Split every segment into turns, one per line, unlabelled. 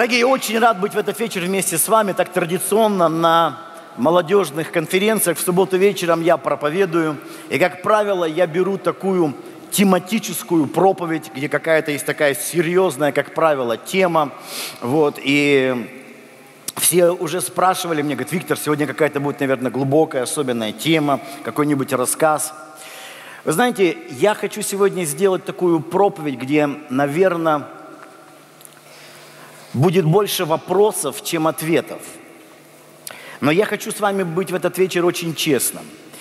Дорогие, очень рад быть в этот вечер вместе с вами. Так традиционно на молодежных конференциях в субботу вечером я проповедую. И, как правило, я беру такую тематическую проповедь, где какая-то есть такая серьезная, как правило, тема. И все уже спрашивали меня, говорят: Виктор, сегодня какая-то будет, наверное, глубокая, особенная тема, какой-нибудь рассказ. Вы знаете, я хочу сегодня сделать такую проповедь, где, наверное, будет больше вопросов, чем ответов. Но я хочу с вами быть в этот вечер очень честным.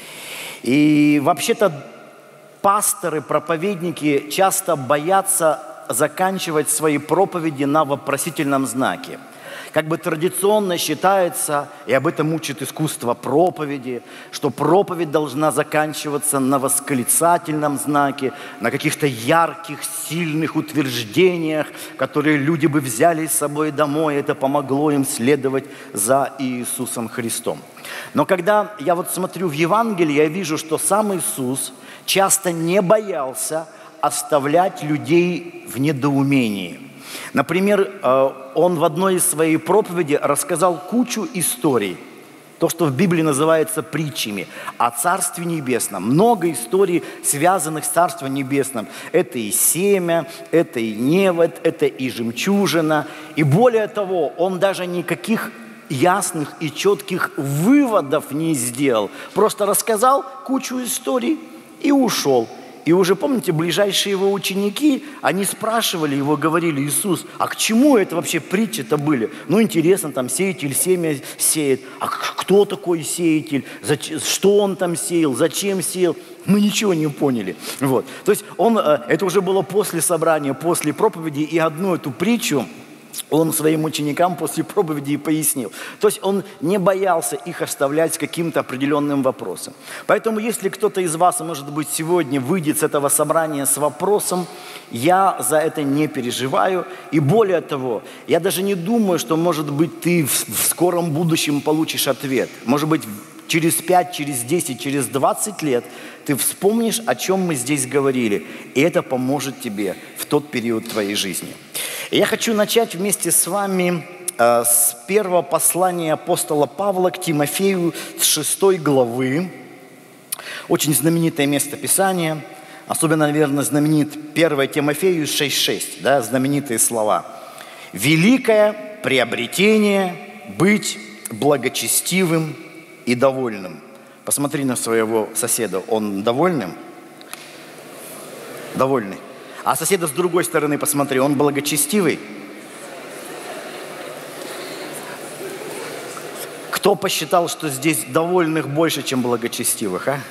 И вообще-то пасторы, проповедники часто боятся заканчивать свои проповеди на вопросительном знаке. Как бы традиционно считается, и об этом учит искусство проповеди, что проповедь должна заканчиваться на восклицательном знаке, на каких-то ярких, сильных утверждениях, которые люди бы взяли с собой домой, это помогло им следовать за Иисусом Христом. Но когда я смотрю в Евангелие, я вижу, что сам Иисус часто не боялся оставлять людей в недоумении. Например, он в одной из своих проповедей рассказал кучу историй, то, что в Библии называется притчами, о Царстве Небесном. Много историй, связанных с Царством Небесным. Это и семя, это и невод, это и жемчужина. И более того, он даже никаких ясных и четких выводов не сделал. Просто рассказал кучу историй и ушел. И уже, помните, ближайшие его ученики, они спрашивали его, говорили: Иисус, а к чему это вообще притчи-то были? Ну, интересно, там сеятель семя сеет. А кто такой сеятель? Что он там сеял? Зачем сеял? Мы ничего не поняли. То есть это уже было после собрания, после проповеди, и одну эту притчу он своим ученикам после проповеди и пояснил. То есть он не боялся их оставлять с каким-то определенным вопросом. Поэтому, если кто-то из вас, может быть, сегодня выйдет с этого собрания с вопросом, я за это не переживаю. И более того, я даже не думаю, что, может быть, ты в скором будущем получишь ответ. Может быть, через 5, через 10, через 20 лет ты вспомнишь, о чем мы здесь говорили. И это поможет тебе в тот период твоей жизни. И я хочу начать вместе с вами с первого послания апостола Павла к Тимофею, с 6 главы. Очень знаменитое место Писания. Особенно, наверное, знаменит 1 Тимофею 6:6, знаменитые слова. «Великое приобретение быть благочестивым и довольным». Посмотри на своего соседа. Он довольным? Довольный. А соседа с другой стороны посмотри. Он благочестивый? Кто посчитал, что здесь довольных больше, чем благочестивых, а?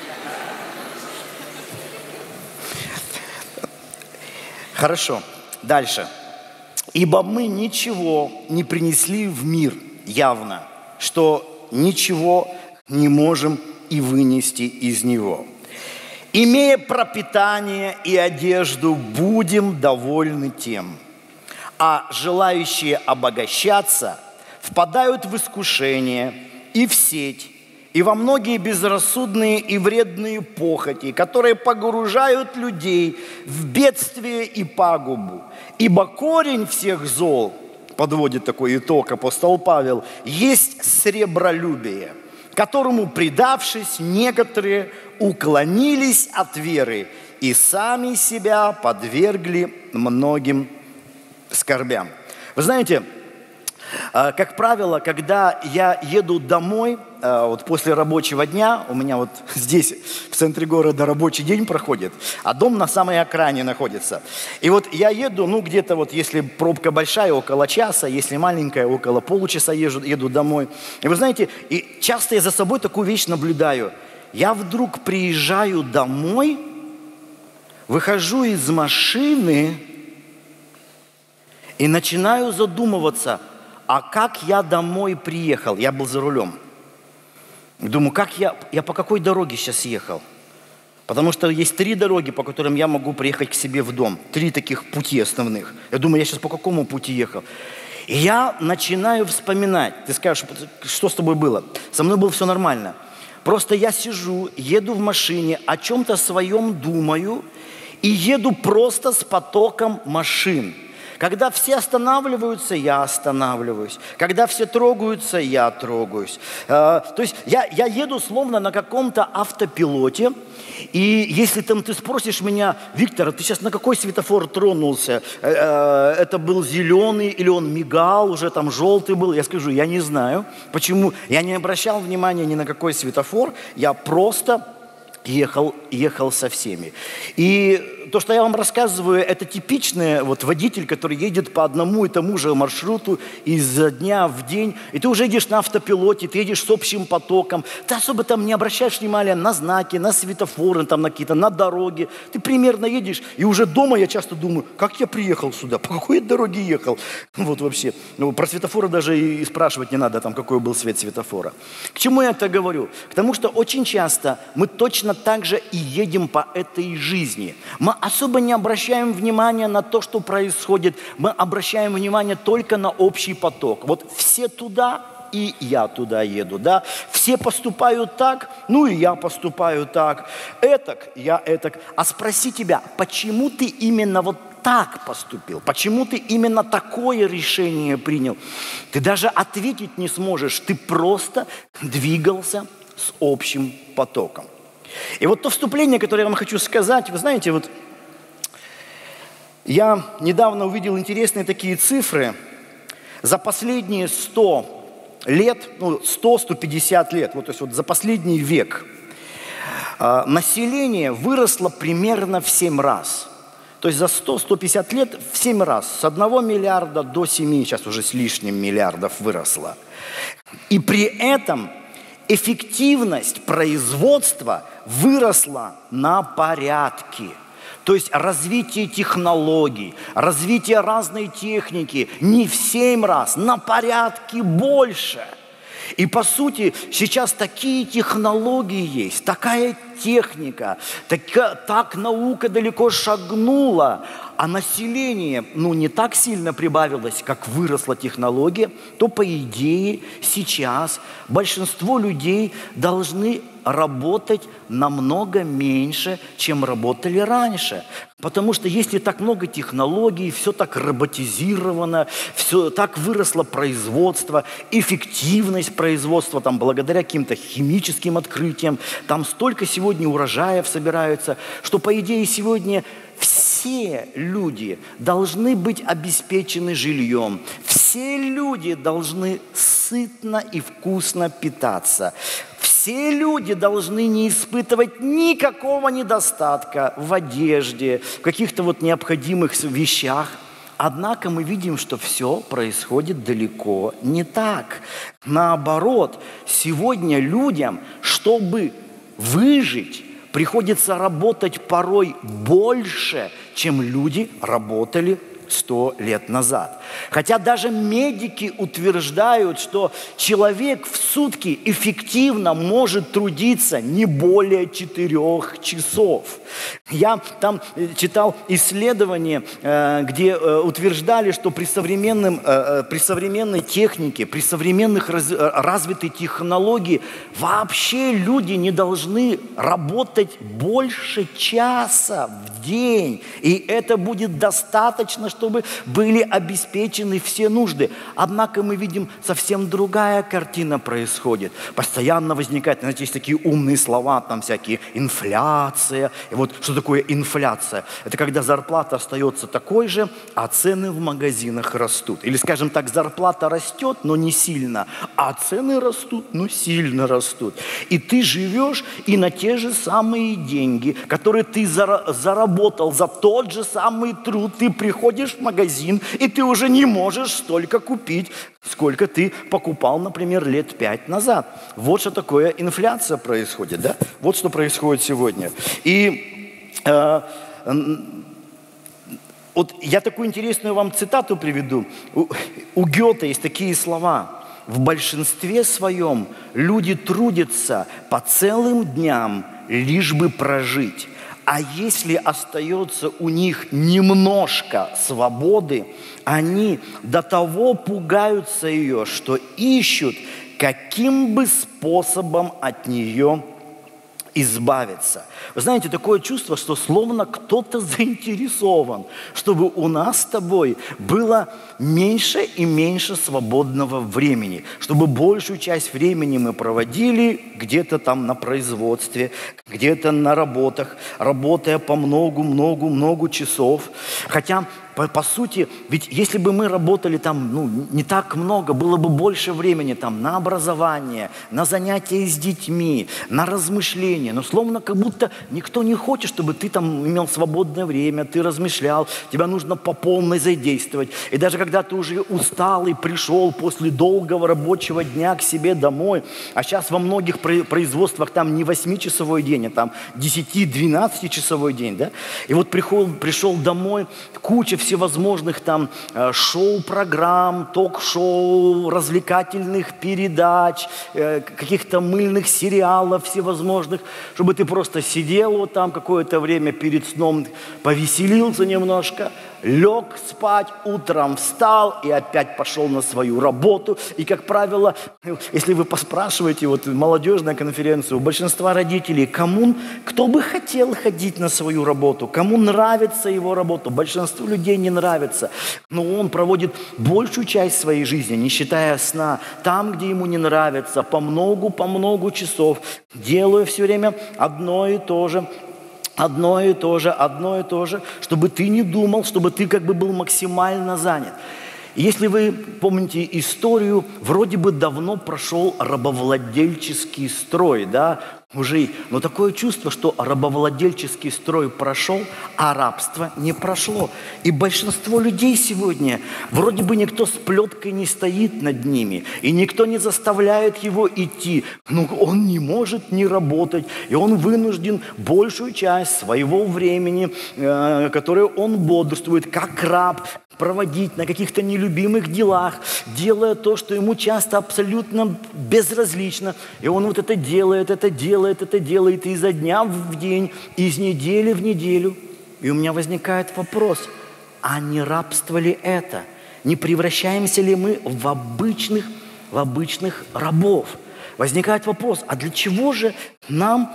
Хорошо. Дальше. «Ибо мы ничего не принесли в мир явно, что ничего не можем и вынести из него. Имея пропитание и одежду, будем довольны тем. А желающие обогащаться впадают в искушение и в сеть, и во многие безрассудные и вредные похоти, которые погружают людей в бедствие и пагубу. Ибо корень всех зол, подводит такой итог апостол Павел, есть сребролюбие, которому, предавшись, некоторые уклонились от веры и сами себя подвергли многим скорбям». Вы знаете, как правило, когда я еду домой, после рабочего дня, у меня здесь, в центре города, рабочий день проходит, а дом на самой окраине находится. И я еду, где-то если пробка большая, около часа, если маленькая, около получаса еду домой. И вы знаете, и часто я за собой такую вещь наблюдаю. Я вдруг приезжаю домой, выхожу из машины и начинаю задумываться, а как я домой приехал? Я был за рулем. Думаю, я по какой дороге сейчас ехал? Потому что есть 3 дороги, по которым я могу приехать к себе в дом. 3 таких пути основных. Я думаю, я сейчас по какому пути ехал? И я начинаю вспоминать. Ты скажешь, что с тобой было? Со мной было все нормально. Просто я сижу, еду в машине, о чем-то своем думаю и еду просто с потоком машин. Когда все останавливаются, я останавливаюсь. Когда все трогаются, я трогаюсь. То есть я еду словно на каком-то автопилоте. И если там ты спросишь меня: Виктор, а ты сейчас на какой светофор тронулся? Это был зеленый или он мигал, уже там желтый был? Я скажу: я не знаю. Почему? Я не обращал внимания ни на какой светофор. Я просто ехал со всеми. И то, что я вам рассказываю, это типичный водитель, который едет по одному и тому же маршруту изо дня в день. И ты уже едешь на автопилоте, ты едешь с общим потоком. Ты особо там не обращаешь внимания на знаки, на светофоры, там, на дороги. Ты примерно едешь, и уже дома я часто думаю: как я приехал сюда, по какой дороге ехал? Вот вообще. Про светофоры даже и спрашивать не надо, там, какой был свет светофора. К чему я это говорю? К тому, что очень часто мы точно так же и едем по этой жизни. Мы особо не обращаем внимания на то, что происходит. Мы обращаем внимание только на общий поток. Вот все туда, и я туда еду, да? Все поступают так, ну и я поступаю так. Этак, я этак. А спроси тебя: почему ты именно вот так поступил? Почему ты именно такое решение принял? Ты даже ответить не сможешь. Ты просто двигался с общим потоком. И вот то вступление, которое я вам хочу сказать, вы знаете, вот я недавно увидел интересные такие цифры. За последние 100 лет, 100-150 лет, то есть за последний век, население выросло примерно в 7 раз. То есть за 100-150 лет в 7 раз. С 1 миллиарда до 7, сейчас уже с лишним миллиардов выросло. И при этом эффективность производства выросла на порядки. То есть развитие технологий, развитие разной техники не в 7 раз, на порядки больше. И по сути сейчас такие технологии есть, такая техника, так наука далеко шагнула, а население не так сильно прибавилось, как выросла технология, то по идее сейчас большинство людей должны работать намного меньше, чем работали раньше. Потому что если так много технологий, все так роботизировано, все так выросло производство, эффективность производства, там, благодаря каким-то химическим открытиям, там столько сегодня урожаев собираются, что, по идее, сегодня все люди должны быть обеспечены жильем. Все люди должны сытно и вкусно питаться. Все люди должны не испытывать никакого недостатка в одежде, в каких-то необходимых вещах. Однако мы видим, что все происходит далеко не так. Наоборот, сегодня людям, чтобы выжить, приходится работать порой больше, чем люди работали 100 лет назад. Хотя даже медики утверждают, что человек в сутки эффективно может трудиться не более 4 часов. Я там читал исследования, где утверждали, что при современной технике, при современных развитой технологии вообще люди не должны работать больше часа в день. И это будет достаточно, чтобы были обеспечены все нужды. Однако мы видим, совсем другая картина происходит. Постоянно возникает, знаете, есть такие умные слова, там всякие инфляция. И вот что такое инфляция? Это когда зарплата остается такой же, а цены в магазинах растут. Или, скажем так, зарплата растет, но не сильно, а цены растут, но сильно растут. И ты живешь и на те же самые деньги, которые ты заработал за тот же самый труд, ты приходишь в магазин, и ты уже не можешь столько купить, сколько ты покупал, например, лет 5 назад. Вот что такое инфляция происходит, да? Вот что происходит сегодня. И вот я такую интересную вам цитату приведу. У Гёте есть такие слова: «В большинстве своем люди трудятся по целым дням, лишь бы прожить. А если остается у них немножко свободы, они до того пугаются ее, что ищут, каким бы способом от нее избавиться. Вы знаете, такое чувство, что словно кто-то заинтересован, чтобы у нас с тобой было меньше и меньше свободного времени, чтобы большую часть времени мы проводили где-то там на производстве, где-то на работах, работая по много часов. Хотя по сути, ведь если бы мы работали там, не так много, было бы больше времени там на образование, на занятия с детьми, на размышления. Но словно как будто никто не хочет, чтобы ты там имел свободное время, ты размышлял, тебя нужно по полной задействовать. И даже когда ты уже устал и пришел после долгого рабочего дня к себе домой, а сейчас во многих производствах там не 8-часовой день, а там 10-12-часовой день, да? И вот пришел домой, куча всевозможных там шоу-программ, ток-шоу, развлекательных передач, каких-то мыльных сериалов всевозможных, чтобы ты просто сидел вот там какое-то время перед сном, повеселился немножко, лег спать, утром встал и опять пошел на свою работу. И, как правило, если вы поспрашиваете вот молодежную конференцию, у большинства родителей, кто бы хотел ходить на свою работу, кому нравится его работа, большинству людей не нравится, но он проводит большую часть своей жизни, не считая сна, там, где ему не нравится, по много часов, делая все время одно и то же, чтобы ты не думал, чтобы ты как бы был максимально занят. Если вы помните историю, вроде бы давно прошел рабовладельческий строй, да, но такое чувство, что рабовладельческий строй прошел, а рабство не прошло. И большинство людей сегодня, вроде бы никто с плеткой не стоит над ними, и никто не заставляет его идти, но он не может не работать, и он вынужден большую часть своего времени, которое он бодрствует, как раб, проводить на каких-то нелюбимых делах, делая то, что ему часто абсолютно безразлично. И он вот это делает изо дня в день, из недели в неделю. И у меня возникает вопрос, а не рабство ли это? Не превращаемся ли мы в обычных рабов? Возникает вопрос, а для чего же нам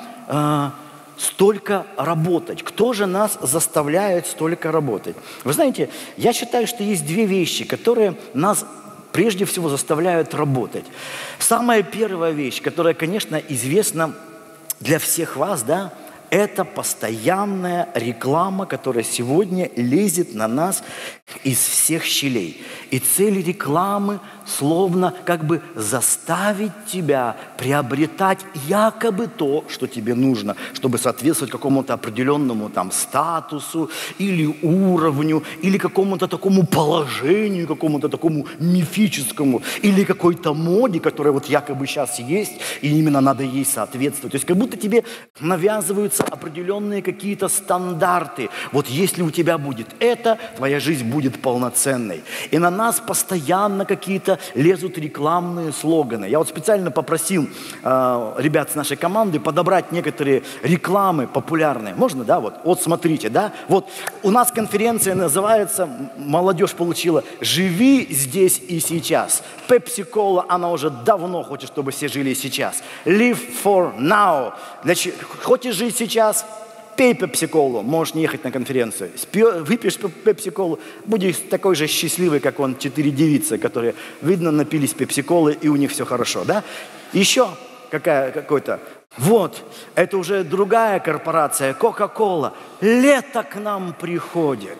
столько работать? Кто же нас заставляет столько работать? Вы знаете, я считаю, что есть две вещи, которые нас прежде всего заставляют работать. Самая первая вещь, которая, конечно, известна для всех вас, да, это постоянная реклама, которая сегодня лезет на нас из всех щелей. И цель рекламы словно как бы заставить тебя приобретать якобы то, что тебе нужно, чтобы соответствовать какому-то определенному там статусу или уровню, или какому-то такому положению, какому-то такому мифическому, или какой-то моде, которая вот якобы сейчас есть, и именно надо ей соответствовать. То есть как будто тебе навязываются определенные какие-то стандарты. Вот если у тебя будет это, твоя жизнь будет полноценной. И на нас постоянно какие-то лезут рекламные слоганы. Я вот специально попросил ребят с нашей команды подобрать некоторые рекламы популярные. Можно, да? Вот смотрите, да? Вот у нас конференция называется, молодежь получила «Живи здесь и сейчас». Pepsi-Cola, она уже давно хочет, чтобы все жили сейчас. Live for now. Хочешь жить сейчас? Пей пепси-колу, можешь не ехать на конференцию. Выпьешь пепси-колу, будешь такой же счастливый, как 4 девицы, которые, видно, напились пепси-колы, и у них все хорошо, да? Еще какой-то. Вот, это уже другая корпорация, Coca-Cola. Лето к нам приходит.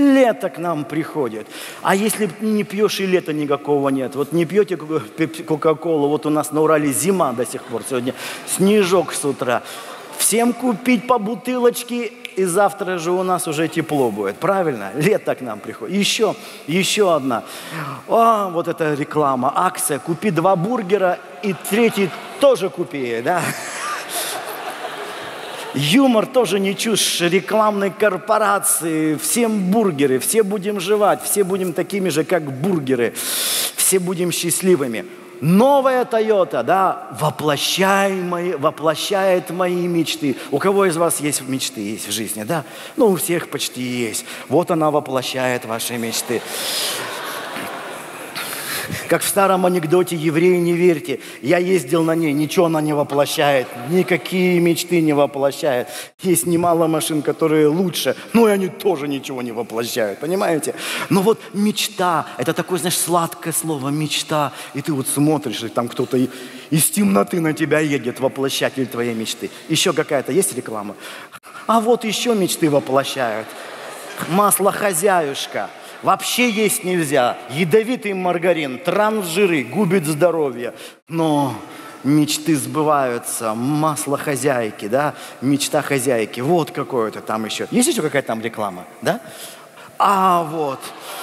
А если не пьешь, и лета никакого нет. Вот не пьете Coca-Cola, вот у нас на Урале зима до сих пор. Сегодня снежок с утра. Всем купить по бутылочке, и завтра же у нас уже тепло будет. Правильно? Лето к нам приходит. Еще одна. Вот эта реклама, акция. Купи 2 бургера, и 3 тоже купи, да? Юмор тоже не чушь рекламной корпорации. Всем бургеры, все будем жевать, все будем такими же, как бургеры. Все будем счастливыми. Новая Toyota, да, воплощает мои мечты. У кого из вас есть мечты, есть в жизни, да? У всех почти есть. Вот она воплощает ваши мечты. Как в старом анекдоте «Евреи, не верьте». Я ездил на ней, ничего она не воплощает. Никакие мечты не воплощает. Есть немало машин, которые лучше, но и они тоже ничего не воплощают. Понимаете? Но вот мечта, это такое, знаешь, сладкое слово «мечта». И ты вот смотришь, и там кто-то из темноты на тебя едет, воплощатель твоей мечты. Еще какая-то есть реклама? А вот еще мечты воплощают. Масло «Хозяюшка». Вообще есть нельзя. Ядовитый маргарин, трансжиры, губит здоровье. Но мечты сбываются. Масло хозяйки, да? Мечта хозяйки. Вот какое-то там еще. Есть еще какая-то там реклама, да? А вот.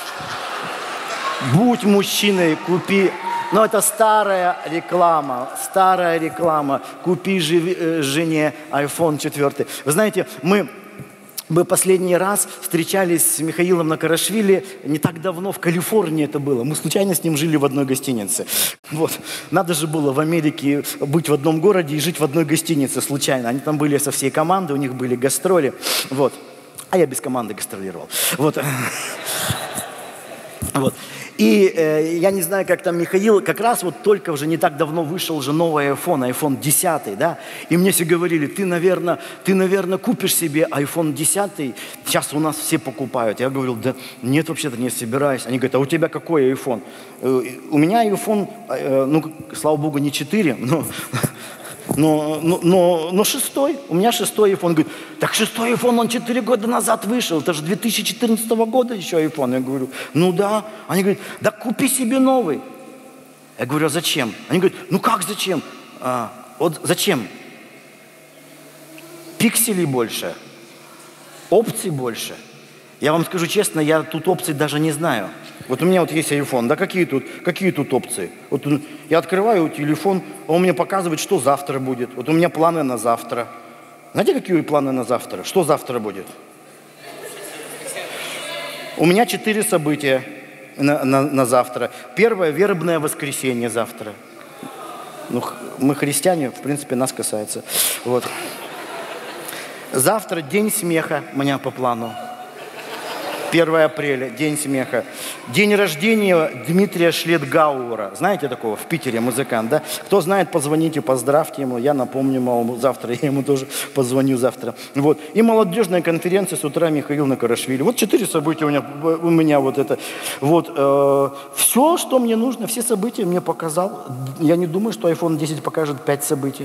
Будь мужчиной, купи. Но это старая реклама. Купи жене iPhone 4. Вы знаете, мы последний раз встречались с Михаилом Накарашвили не так давно, в Калифорнии это было. Мы случайно с ним жили в одной гостинице. Вот. Надо же было в Америке быть в одном городе и жить в одной гостинице случайно. Они там были со всей командой, у них были гастроли. Вот. А я без команды гастролировал. Вот. Вот. И я не знаю, как там Михаил, как раз вот только уже не так давно вышел уже новый iPhone 10, да, и мне все говорили, ты, наверное, купишь себе iPhone 10, сейчас у нас все покупают. Я говорил, да нет, вообще-то не собираюсь. Они говорят, а у тебя какой iPhone? У меня iPhone, ну, слава богу, не 4, но 6. У меня 6 iPhone. Говорит, так 6 iPhone, он 4 года назад вышел. Это же 2014 года еще iPhone. Я говорю, ну да. Они говорят, да купи себе новый. Я говорю, а зачем? Они говорят, ну как зачем? Вот зачем? Пикселей больше, опций больше. Я вам скажу честно, я тут опций даже не знаю. Вот у меня вот есть iPhone, да какие тут опции? Вот я открываю телефон, а он мне показывает, что завтра будет. Вот у меня планы на завтра. Знаете, какие планы на завтра? Что завтра будет? У меня 4 события на завтра. Первое, вербное воскресенье завтра. Ну, мы христиане, в принципе, нас касается. Вот. Завтра день смеха у меня по плану. 1 апреля, день смеха. День рождения Дмитрия Шлетгауэра. Знаете такого? В Питере музыкант, да? Кто знает, позвоните, поздравьте ему. Я напомню ему завтра, я ему тоже позвоню завтра. Вот. И молодежная конференция с утра Михаил Накарашвили. Вот 4 события у меня вот это. Вот. Все, что мне нужно, все события мне показал. Я не думаю, что iPhone 10 покажет 5 событий.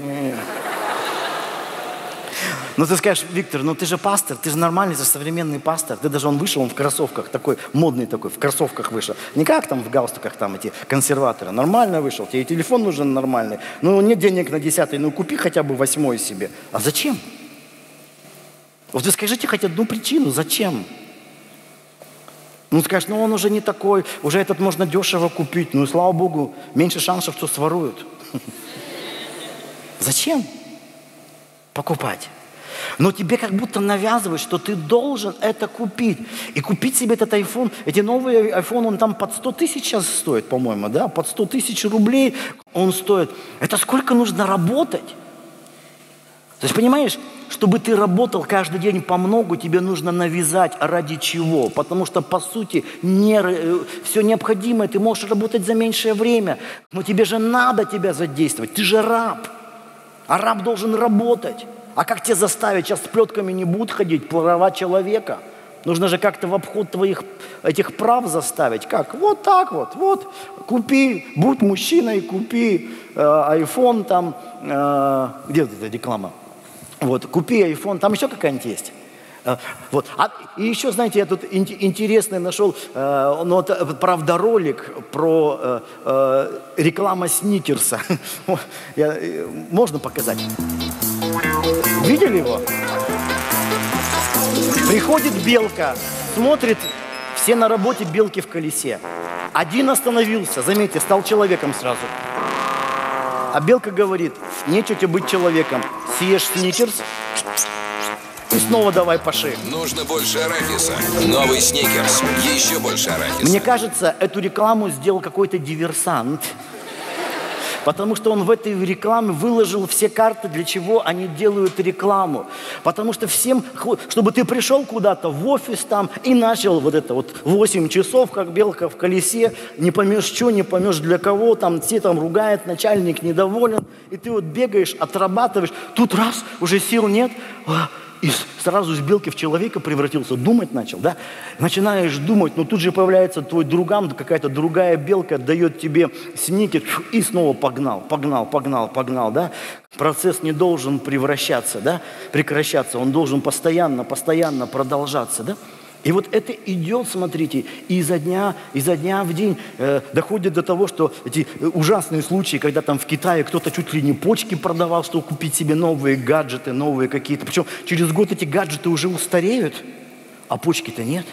Ну ты скажешь, Виктор, ну ты же пастор, ты же нормальный, ты же современный пастор. Ты даже он вышел, он в кроссовках, такой модный такой, в кроссовках вышел. Не как там в галстуках там эти консерваторы. Нормально вышел, тебе и телефон нужен нормальный. Ну нет денег на 10-й, ну купи хотя бы 8-й себе. А зачем? Вот вы скажите хоть одну причину, зачем? Ну скажешь, ну он уже не такой, уже этот можно дешево купить. Ну и слава Богу, меньше шансов, что своруют. Зачем покупать? Но тебе как будто навязывают, что ты должен это купить. И купить себе этот iPhone, эти новые iPhone, он там под 100 тысяч сейчас стоит, по-моему, да? Под 100 тысяч рублей он стоит. Это сколько нужно работать? То есть, понимаешь, чтобы ты работал каждый день по многу, тебе нужно навязать. Ради чего? Потому что, по сути, все необходимое ты можешь работать за меньшее время. Но тебе же надо тебя задействовать. Ты же раб. А раб должен работать. А как тебя заставить? Сейчас с плетками не будут ходить, права человека. Нужно же как-то в обход твоих этих прав заставить. Как? Вот так вот. Купи, будь мужчиной, купи iPhone там. Где эта реклама? Вот, купи iPhone, там еще какая-нибудь есть. Вот. И еще, знаете, я тут интересный нашел, правда, ролик про рекламу Сникерса. Можно показать? Видели его? Приходит белка, смотрит, все на работе, белки в колесе. Один остановился, заметьте, стал человеком сразу. А белка говорит, нечего тебе быть человеком. Съешь Сникерс и снова давай по шее.
Нужно больше арахиса. Новый Сникерс. Еще больше арахиса.
Мне кажется, эту рекламу сделал какой-то диверсант, Потому что он в этой рекламе выложил все карты, для чего они делают рекламу. Потому что всем, чтобы ты пришел куда-то в офис там и начал вот это вот 8 часов, как белка в колесе, не поймешь что, не поймешь для кого, там все там ругают, начальник недоволен, и ты вот бегаешь, отрабатываешь, тут раз, уже сил нет, и сразу из белки в человека превратился, думать начал, да? Начинаешь думать, но тут же появляется твой друган, какая-то другая белка дает тебе сникер, и снова погнал, да? Процесс не должен превращаться, да? Прекращаться, он должен постоянно продолжаться, да? И вот это идет, смотрите, изо дня в день доходит до того, что эти ужасные случаи, когда там в Китае кто-то чуть ли не почки продавал, чтобы купить себе новые гаджеты, новые какие-то. Причем через год эти гаджеты уже устареют, а почки-то нет.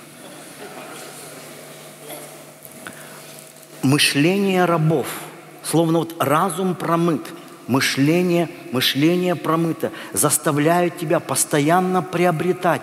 Мышление рабов, словно вот разум промыт, мышление промыто, заставляет тебя постоянно приобретать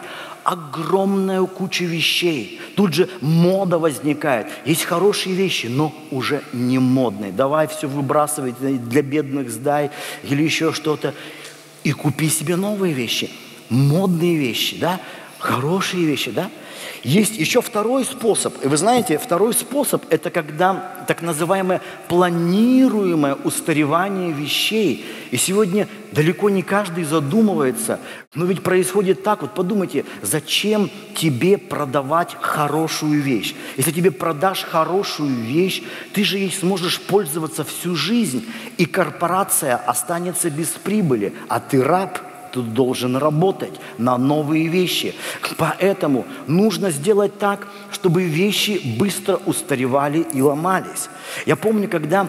огромную кучу вещей. Тут же мода возникает. Есть хорошие вещи, но уже не модные. Давай все выбрасывай, для бедных сдай или еще что-то. И купи себе новые вещи. Модные вещи, да? Хорошие вещи, да? Есть еще второй способ. И вы знаете, второй способ – это когда так называемое планируемое устаревание вещей. И сегодня далеко не каждый задумывается. Но ведь происходит так, вот подумайте, зачем тебе продавать хорошую вещь? Если тебе продашь хорошую вещь, ты же ей сможешь пользоваться всю жизнь, и корпорация останется без прибыли, а ты раб. Тут должен работать на новые вещи. Поэтому нужно сделать так, чтобы вещи быстро устаревали и ломались. Я помню, когда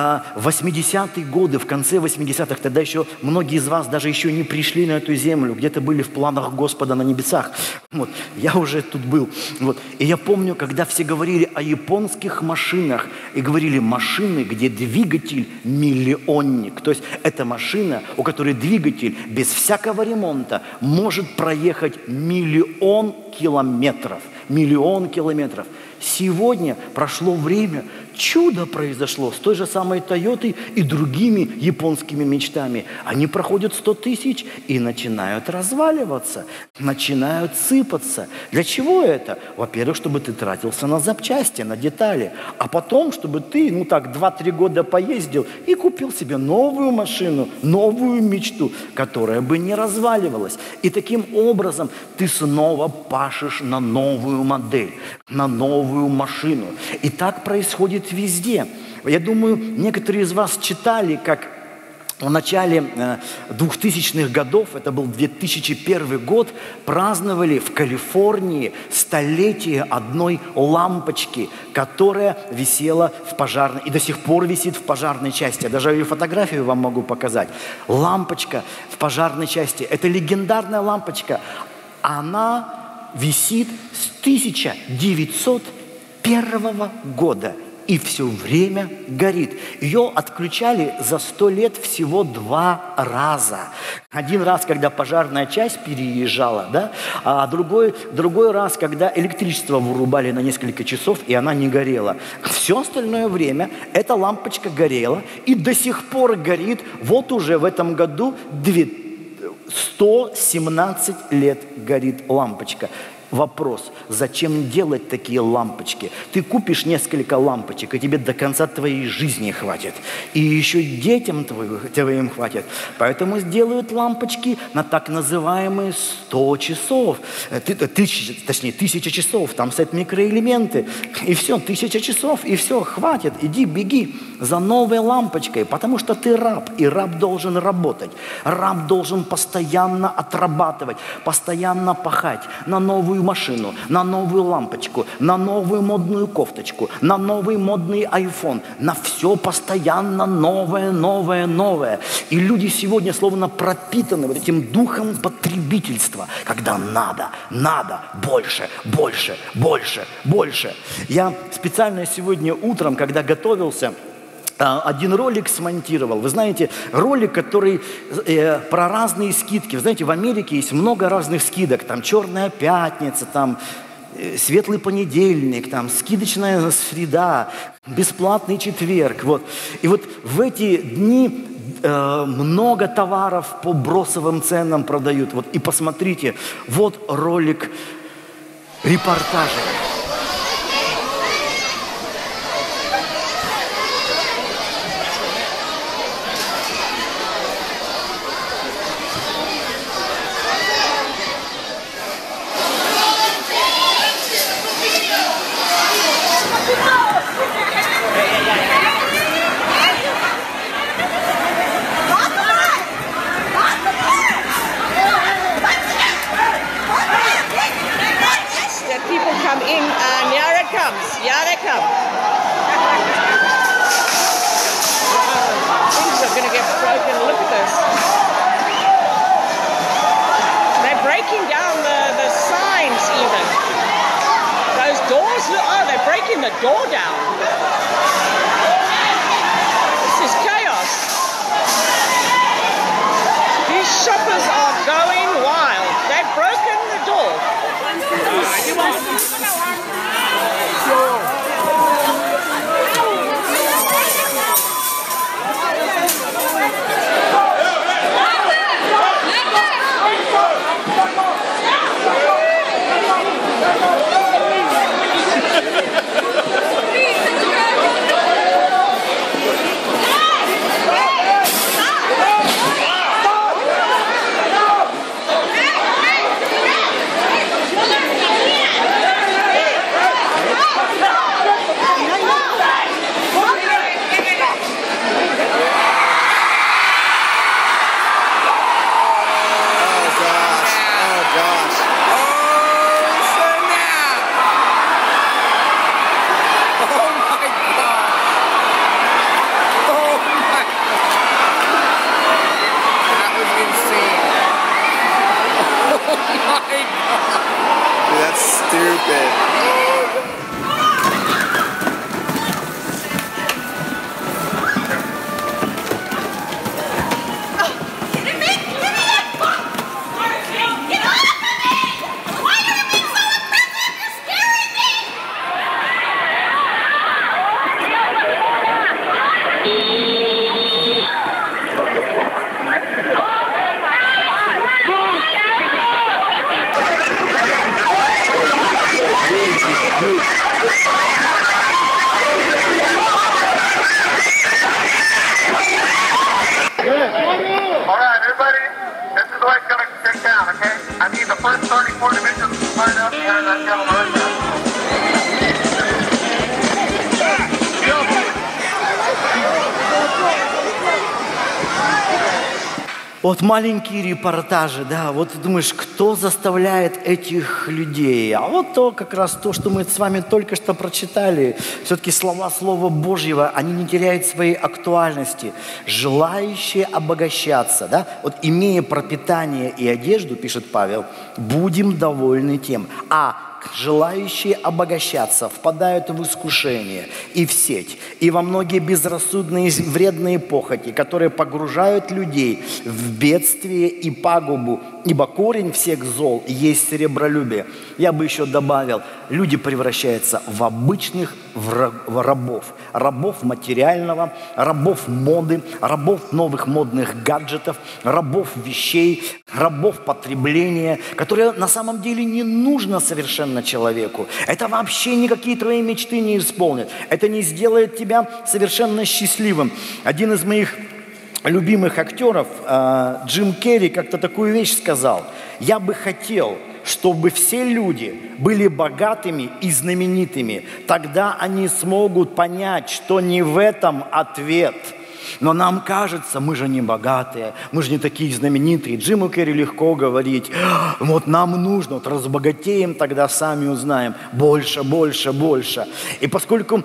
в 80-е годы, в конце 80-х, тогда еще многие из вас даже еще не пришли на эту землю, где-то были в планах Господа на небесах. Вот, я уже тут был. Вот. И я помню, когда все говорили о японских машинах, и говорили машины, где двигатель миллионник. То есть это машина, у которой двигатель без всякого ремонта может проехать 1 000 000 километров. 1 000 000 километров. Сегодня прошло время, чудо произошло с той же самой Тойотой и другими японскими мечтами. Они проходят 100 тысяч и начинают разваливаться, начинают сыпаться. Для чего это? Во-первых, чтобы ты тратился на запчасти, на детали. А потом, чтобы ты, 2-3 года поездил и купил себе новую машину, новую мечту, которая бы не разваливалась. И таким образом ты снова пашешь на новую модель, на новую машину. И так происходит везде. Я думаю, некоторые из вас читали, как в начале 2000-х годов, это был 2001 год, праздновали в Калифорнии столетие одной лампочки, которая висела в пожарной, и до сих пор висит в пожарной части. Я даже ее фотографию вам могу показать. Лампочка в пожарной части. Это легендарная лампочка. Она висит с 1901 года и все время горит. Ее отключали за 100 лет всего 2 раза. Один раз, когда пожарная часть переезжала, да, а другой раз, когда электричество вырубали на несколько часов, и она не горела. Все остальное время эта лампочка горела и до сих пор горит. Вот уже в этом году 117 лет горит лампочка. Вопрос, зачем делать такие лампочки? Ты купишь несколько лампочек, и тебе до конца твоей жизни хватит. И еще детям твоим хватит. Поэтому сделают лампочки на так называемые 100 часов. 1000 часов. Там стоят микроэлементы. И все, 1000 часов, и все, хватит. Иди, беги за новой лампочкой, потому что ты раб, и раб должен работать. Раб должен постоянно отрабатывать, постоянно пахать на новую машину, на новую лампочку, на новую модную кофточку, на новый модный iPhone, на все постоянно новое, новое, новое. И люди сегодня словно пропитаны вот этим духом потребительства, когда надо, больше, больше, больше, больше. Я специально сегодня утром, когда готовился, один ролик смонтировал. Вы знаете, ролик, который про разные скидки. Вы знаете, в Америке есть много разных скидок. Там «Черная пятница», там светлый понедельник, там, скидочная среда, бесплатный четверг. Вот. И вот в эти дни много товаров по бросовым ценам продают. Вот. И посмотрите, вот ролик репортажа.
The door down. This is chaos. These shoppers are going wild. They've broken the door.
Вот маленькие репортажи, да, вот ты думаешь, кто заставляет этих людей? А вот то, как раз то, что мы с вами только что прочитали. Все-таки слова Слова Божьего, они не теряют своей актуальности. Желающие обогащаться, да, вот имея пропитание и одежду, пишет Павел, будем довольны тем. А желающие обогащаться впадают в искушение и в сеть, и во многие безрассудные вредные похоти, которые погружают людей в бедствие и пагубу, ибо корень всех зол есть серебролюбие. Я бы еще добавил, люди превращаются в обычных рабов. Рабов материального, рабов моды, рабов новых модных гаджетов, рабов вещей, рабов потребления, которые на самом деле не нужно совершенно человеку. Это вообще никакие твои мечты не исполнит. Это не сделает тебя совершенно счастливым. Один из моих любимых актеров, Джим Керри, как-то такую вещь сказал. Я бы хотел, чтобы все люди были богатыми и знаменитыми. Тогда они смогут понять, что не в этом ответ. Но нам кажется, мы же не богатые, мы же не такие знаменитые. Джиму Керри легко говорить, вот нам нужно, вот разбогатеем, тогда сами узнаем. Больше, больше, больше. И поскольку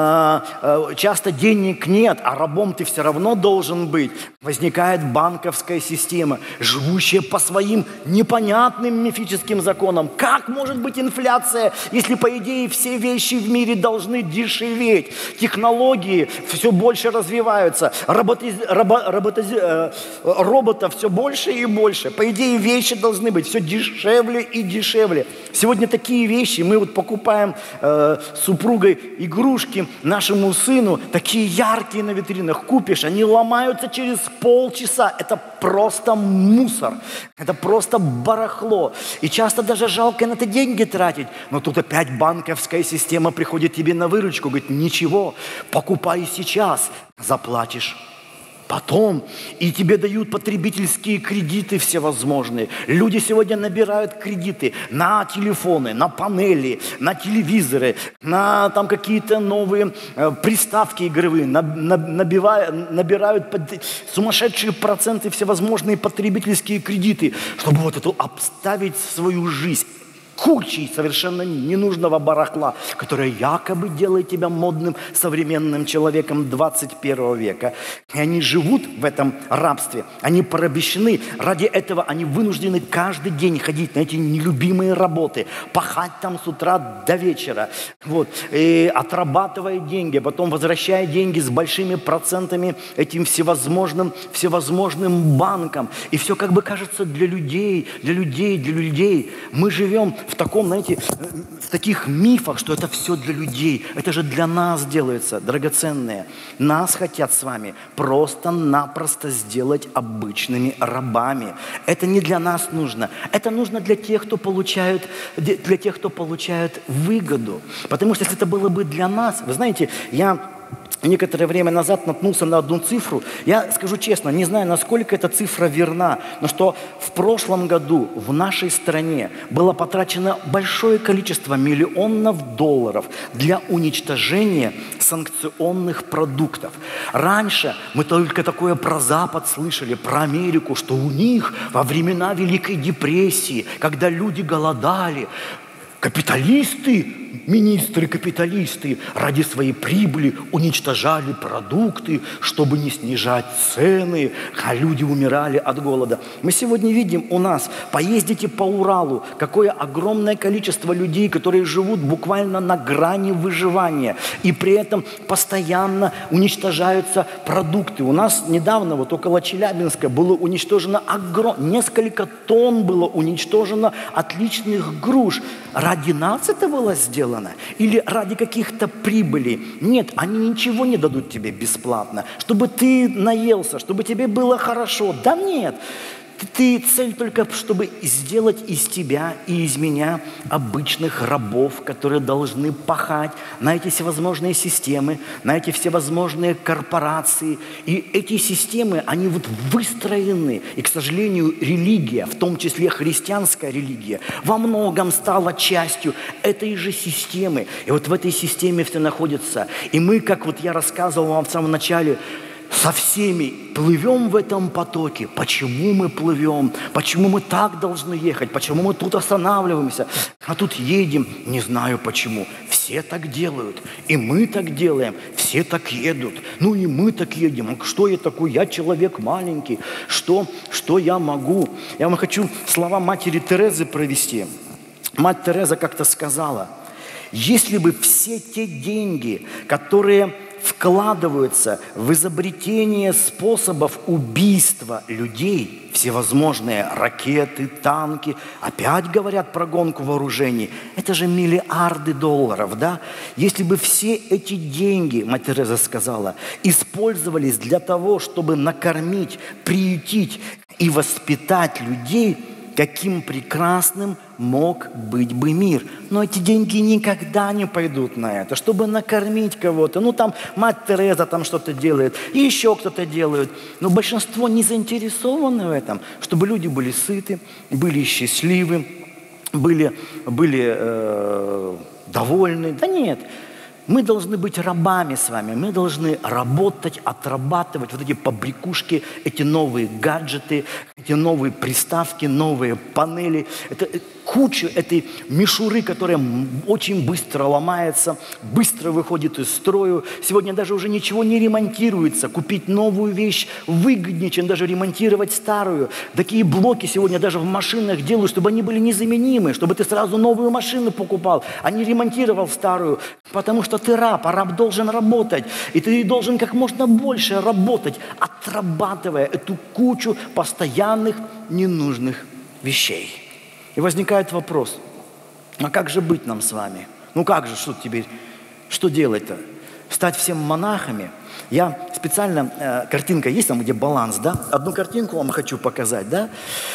часто денег нет, а рабом ты все равно должен быть, возникает банковская система, живущая по своим непонятным мифическим законам. Как может быть инфляция, если, по идее, все вещи в мире должны дешеветь? Технологии все больше развиваются. роботов все больше и больше. По идее, вещи должны быть все дешевле и дешевле. Сегодня такие вещи, мы вот покупаем с супругой игрушки нашему сыну, такие яркие на витринах, купишь, они ломаются через полчаса. Это просто мусор, это просто барахло. И часто даже жалко на это деньги тратить. Но тут опять банковская система приходит тебе на выручку, говорит, ничего, покупай сейчас, заплатишь потом. И тебе дают потребительские кредиты всевозможные. Люди сегодня набирают кредиты на телефоны, на панели, на телевизоры, на там какие-то новые приставки игровые, набирают сумасшедшие проценты всевозможные потребительские кредиты, чтобы вот эту обставить свою жизнь кучей совершенно ненужного барахла, которое якобы делает тебя модным современным человеком 21 века. И они живут в этом рабстве, они порабощены. Ради этого они вынуждены каждый день ходить на эти нелюбимые работы, пахать там с утра до вечера, вот, и отрабатывая деньги, потом возвращая деньги с большими процентами этим всевозможным банкам. И все как бы кажется для людей. Мы живем в таком, знаете, в таких мифах, что это все для людей. Это же для нас делается, драгоценные. Нас хотят с вами просто-напросто сделать обычными рабами. Это не для нас нужно. Это нужно для тех, кто получают выгоду. Потому что если это было бы для нас, вы знаете, я некоторое время назад наткнулся на одну цифру. Я скажу честно, не знаю, насколько эта цифра верна, но что в прошлом году в нашей стране было потрачено большое количество миллионов долларов для уничтожения санкционных продуктов. Раньше мы только такое про Запад слышали, про Америку, что у них во времена Великой депрессии, когда люди голодали, министры-капиталисты ради своей прибыли уничтожали продукты, чтобы не снижать цены, а люди умирали от голода. Мы сегодня видим у нас, поездите по Уралу, какое огромное количество людей, которые живут буквально на грани выживания, и при этом постоянно уничтожаются продукты. У нас недавно, вот около Челябинска, было уничтожено несколько тонн было уничтожено отличных груш. Ради нас это было сделано? Или ради каких-то прибылей? Нет, они ничего не дадут тебе бесплатно. Чтобы ты наелся, чтобы тебе было хорошо. Да нет. Цель только, чтобы сделать из тебя и из меня обычных рабов, которые должны пахать на эти всевозможные системы, на эти всевозможные корпорации. И эти системы, они вот выстроены. И, к сожалению, религия, в том числе христианская религия, во многом стала частью этой же системы. И вот в этой системе все находится. И мы, как вот я рассказывал вам в самом начале, со всеми плывем в этом потоке. Почему мы плывем? Почему мы так должны ехать? Почему мы тут останавливаемся? А тут едем, не знаю почему. Все так делают. И мы так делаем. Все так едут. Ну и мы так едем. Что я такой? Я человек маленький. Что я могу? Я вам хочу слова матери Терезы провести. Мать Тереза как-то сказала: если бы все те деньги, которые вкладываются в изобретение способов убийства людей, всевозможные ракеты, танки, опять говорят про гонку вооружений, это же миллиарды долларов, да? Если бы все эти деньги, мать Тереза сказала, использовались для того, чтобы накормить, приютить и воспитать людей, каким прекрасным мог быть бы мир. Но эти деньги никогда не пойдут на это, чтобы накормить кого-то. Ну, там мать Тереза там что-то делает, и еще кто-то делает. Но большинство не заинтересованы в этом, чтобы люди были сыты, были счастливы, были довольны. Да нет. Мы должны быть рабами с вами, мы должны работать, отрабатывать вот эти побрякушки, эти новые гаджеты, эти новые приставки, новые панели, это куча этой мишуры, которая очень быстро ломается, быстро выходит из строя. Сегодня даже уже ничего не ремонтируется. Купить новую вещь выгоднее, чем даже ремонтировать старую. Такие блоки сегодня даже в машинах делают, чтобы они были незаменимы, чтобы ты сразу новую машину покупал, а не ремонтировал старую. Потому что ты раб, а раб должен работать. И ты должен как можно больше работать, отрабатывая эту кучу постоянных ненужных вещей. И возникает вопрос, а как же быть нам с вами? Ну как же, что теперь, что делать-то? Стать всем монахами? Я специально, картинка есть там, где баланс, да? Одну картинку вам хочу показать, да?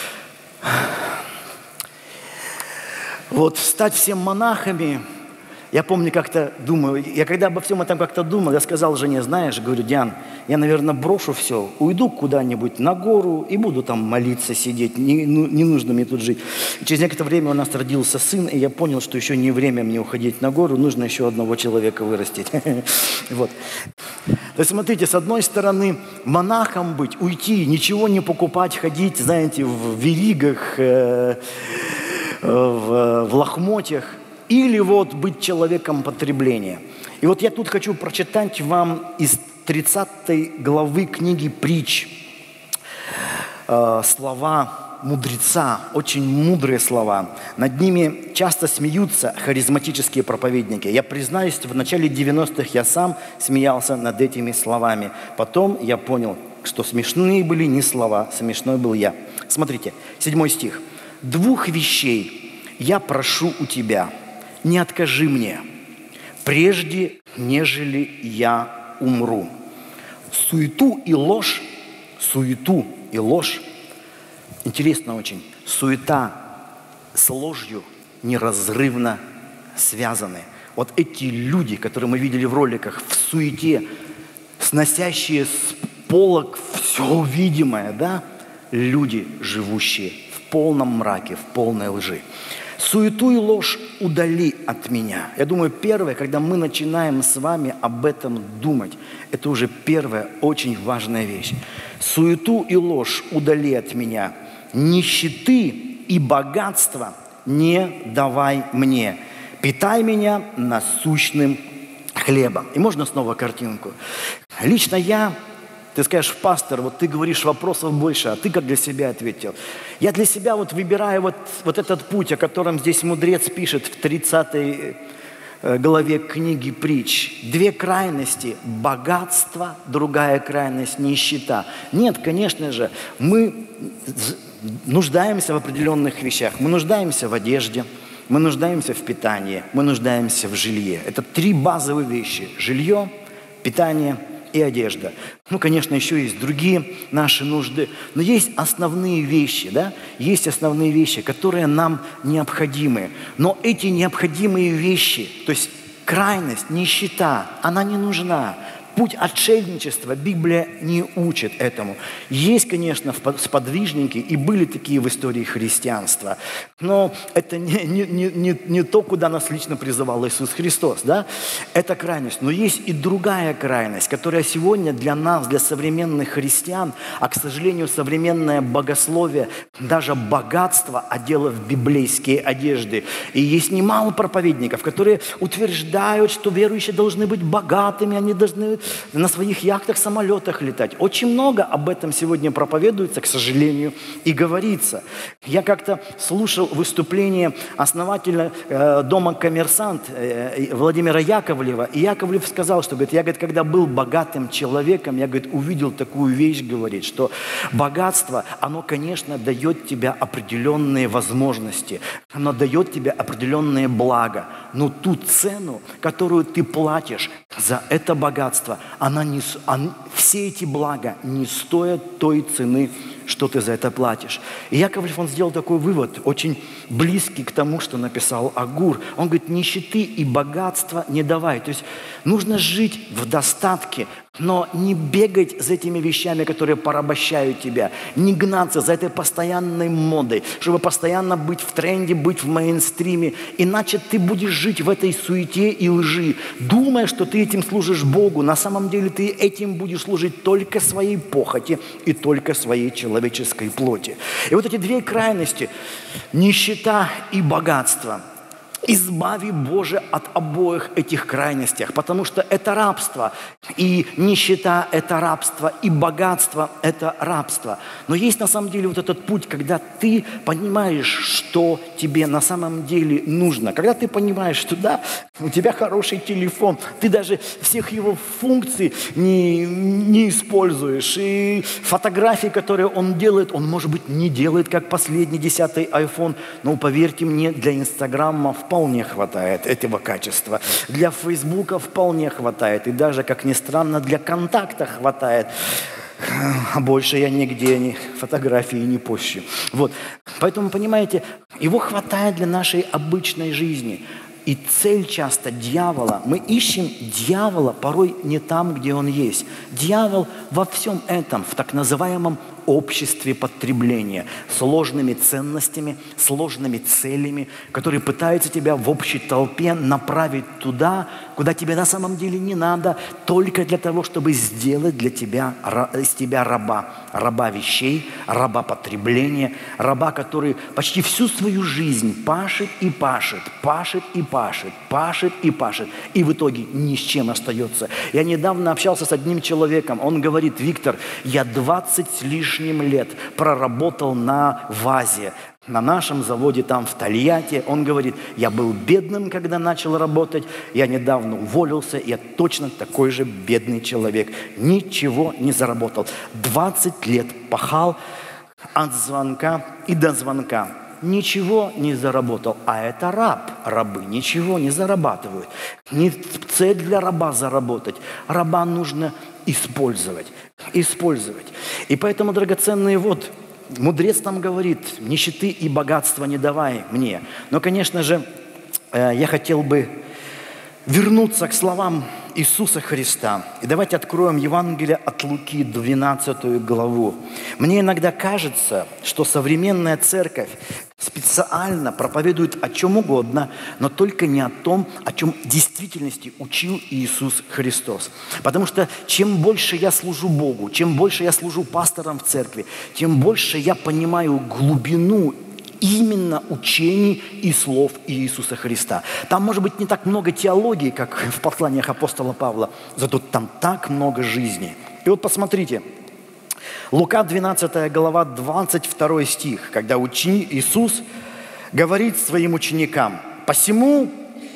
Вот стать всем монахами, я помню, как-то думаю, я когда обо всем этом как-то думал, я сказал жене, знаешь, говорю, Диан, я, наверное, брошу все, уйду куда-нибудь на гору и буду там молиться, сидеть, не нужно мне тут жить. И через некоторое время у нас родился сын, и я понял, что еще не время мне уходить на гору, нужно еще одного человека вырастить. Вот. То есть, смотрите, с одной стороны, монахом быть, уйти, ничего не покупать, ходить, знаете, в веригах, в лохмотьях, или вот быть человеком потребления. И вот я тут хочу прочитать вам из 30 главы книги «Притч» слова мудреца, очень мудрые слова. Над ними часто смеются харизматические проповедники. Я признаюсь, в начале 90-х я сам смеялся над этими словами. Потом я понял, что смешные были не слова, смешной был я. Смотрите, 7 стих. «Двух вещей я прошу у тебя, не откажи мне, прежде, нежели я умру». Суету и ложь, интересно очень, суета с ложью неразрывно связаны. Вот эти люди, которые мы видели в роликах, в суете, сносящие с полок все видимое, да, люди, живущие в полном мраке, в полной лжи. Суету и ложь удали от меня. Я думаю, первое, когда мы начинаем с вами об этом думать, это уже первая очень важная вещь. Суету и ложь удали от меня. Нищеты и богатства не давай мне. Питай меня насущным хлебом. И можно снова картинку. Лично я... Ты скажешь, пастор, вот ты говоришь, вопросов больше, а ты как для себя ответил? Я для себя вот выбираю вот этот путь, о котором здесь мудрец пишет в 30 главе книги «Притч». Две крайности – богатство, другая крайность – нищета. Нет, конечно же, мы нуждаемся в определенных вещах. Мы нуждаемся в одежде, мы нуждаемся в питании, мы нуждаемся в жилье. Это 3 базовые вещи – жилье, питание и одежда. Ну, конечно, еще есть другие наши нужды, но есть основные вещи, да? Есть основные вещи, которые нам необходимы. Но эти необходимые вещи, то есть крайность, нищета, она не нужна. Путь отшельничества Библия не учит этому. Есть, конечно, сподвижники, и были такие в истории христианства, но это не то, куда нас лично призывал Иисус Христос. Да? Это крайность. Но есть и другая крайность, которая сегодня для нас, для современных христиан, а, к сожалению, современное богословие, даже богатство одело в библейские одежды. И есть немало проповедников, которые утверждают, что верующие должны быть богатыми, они должны на своих яхтах, самолетах летать. Очень много об этом сегодня проповедуется, к сожалению, и говорится. Я как-то слушал выступление основателя дома «Коммерсант» Владимира Яковлева, и Яковлев сказал, что, говорит, я, говорит, когда был богатым человеком, я, говорит, увидел такую вещь, говорит, что богатство, оно, конечно, дает тебе определенные возможности, оно дает тебе определенные блага, но ту цену, которую ты платишь за это богатство, все эти блага не стоят той цены, что ты за это платишь. И Яковлев, он сделал такой вывод, очень близкий к тому, что написал Агур. Он говорит, нищеты и богатства не давай. То есть нужно жить в достатке, но не бегать за этими вещами, которые порабощают тебя, не гнаться за этой постоянной модой, чтобы постоянно быть в тренде, быть в мейнстриме, иначе ты будешь жить в этой суете и лжи, думая, что ты этим служишь Богу. На самом деле ты этим будешь служить только своей похоти и только своей человечности. человеческой плоти. И вот эти две крайности, нищета и богатство, избави, Боже, от обоих этих крайностей, потому что это рабство, и нищета – это рабство, и богатство – это рабство. Но есть на самом деле вот этот путь, когда ты понимаешь, что тебе на самом деле нужно. Когда ты понимаешь, что да, у тебя хороший телефон, ты даже всех его функций не используешь, и фотографии, которые он делает, он, может быть, не делает, как последний 10-й iPhone, но поверьте мне, для Инстаграма вполне хватает этого качества. Для Фейсбука вполне хватает. И даже, как ни странно, для контакта хватает. А больше я нигде фотографии не пощу. Вот. Поэтому, понимаете, его хватает для нашей обычной жизни. И цель часто дьявола, мы ищем дьявола порой не там, где он есть. Дьявол во всем этом, в так называемом обществе потребления, сложными ценностями, сложными целями, которые пытаются тебя в общей толпе направить туда, куда тебе на самом деле не надо, только для того, чтобы сделать из тебя раба. Раба вещей, раба потребления, раба, который почти всю свою жизнь пашет и пашет, пашет и пашет, пашет и пашет, и в итоге ни с чем остается. Я недавно общался с одним человеком, он говорит: Виктор, я 20 с лишним лет проработал на ВАЗе, на нашем заводе там в Тольятти. Он говорит: я был бедным, когда начал работать, я недавно уволился, я точно такой же бедный человек, ничего не заработал. 20 лет пахал от звонка и до звонка, ничего не заработал. А это раб, рабы ничего не зарабатывают. Не цель для раба заработать, раба нужно использовать. И поэтому, драгоценные, вот, мудрец там говорит: нищеты и богатства не давай мне. Но, конечно же, я хотел бы вернуться к словам Иисуса Христа. И давайте откроем Евангелие от Луки, 12 главу. Мне иногда кажется, что современная церковь специально проповедует о чем угодно, но только не о том, о чем в действительности учил Иисус Христос. Потому что чем больше я служу Богу, чем больше я служу пастором в церкви, тем больше я понимаю глубину именно учений и слов Иисуса Христа. Там, может быть, не так много теологии, как в посланиях апостола Павла, зато там так много жизни. И вот посмотрите, Лука 12 глава, 22 стих, когда Иисус говорит своим ученикам: «Посему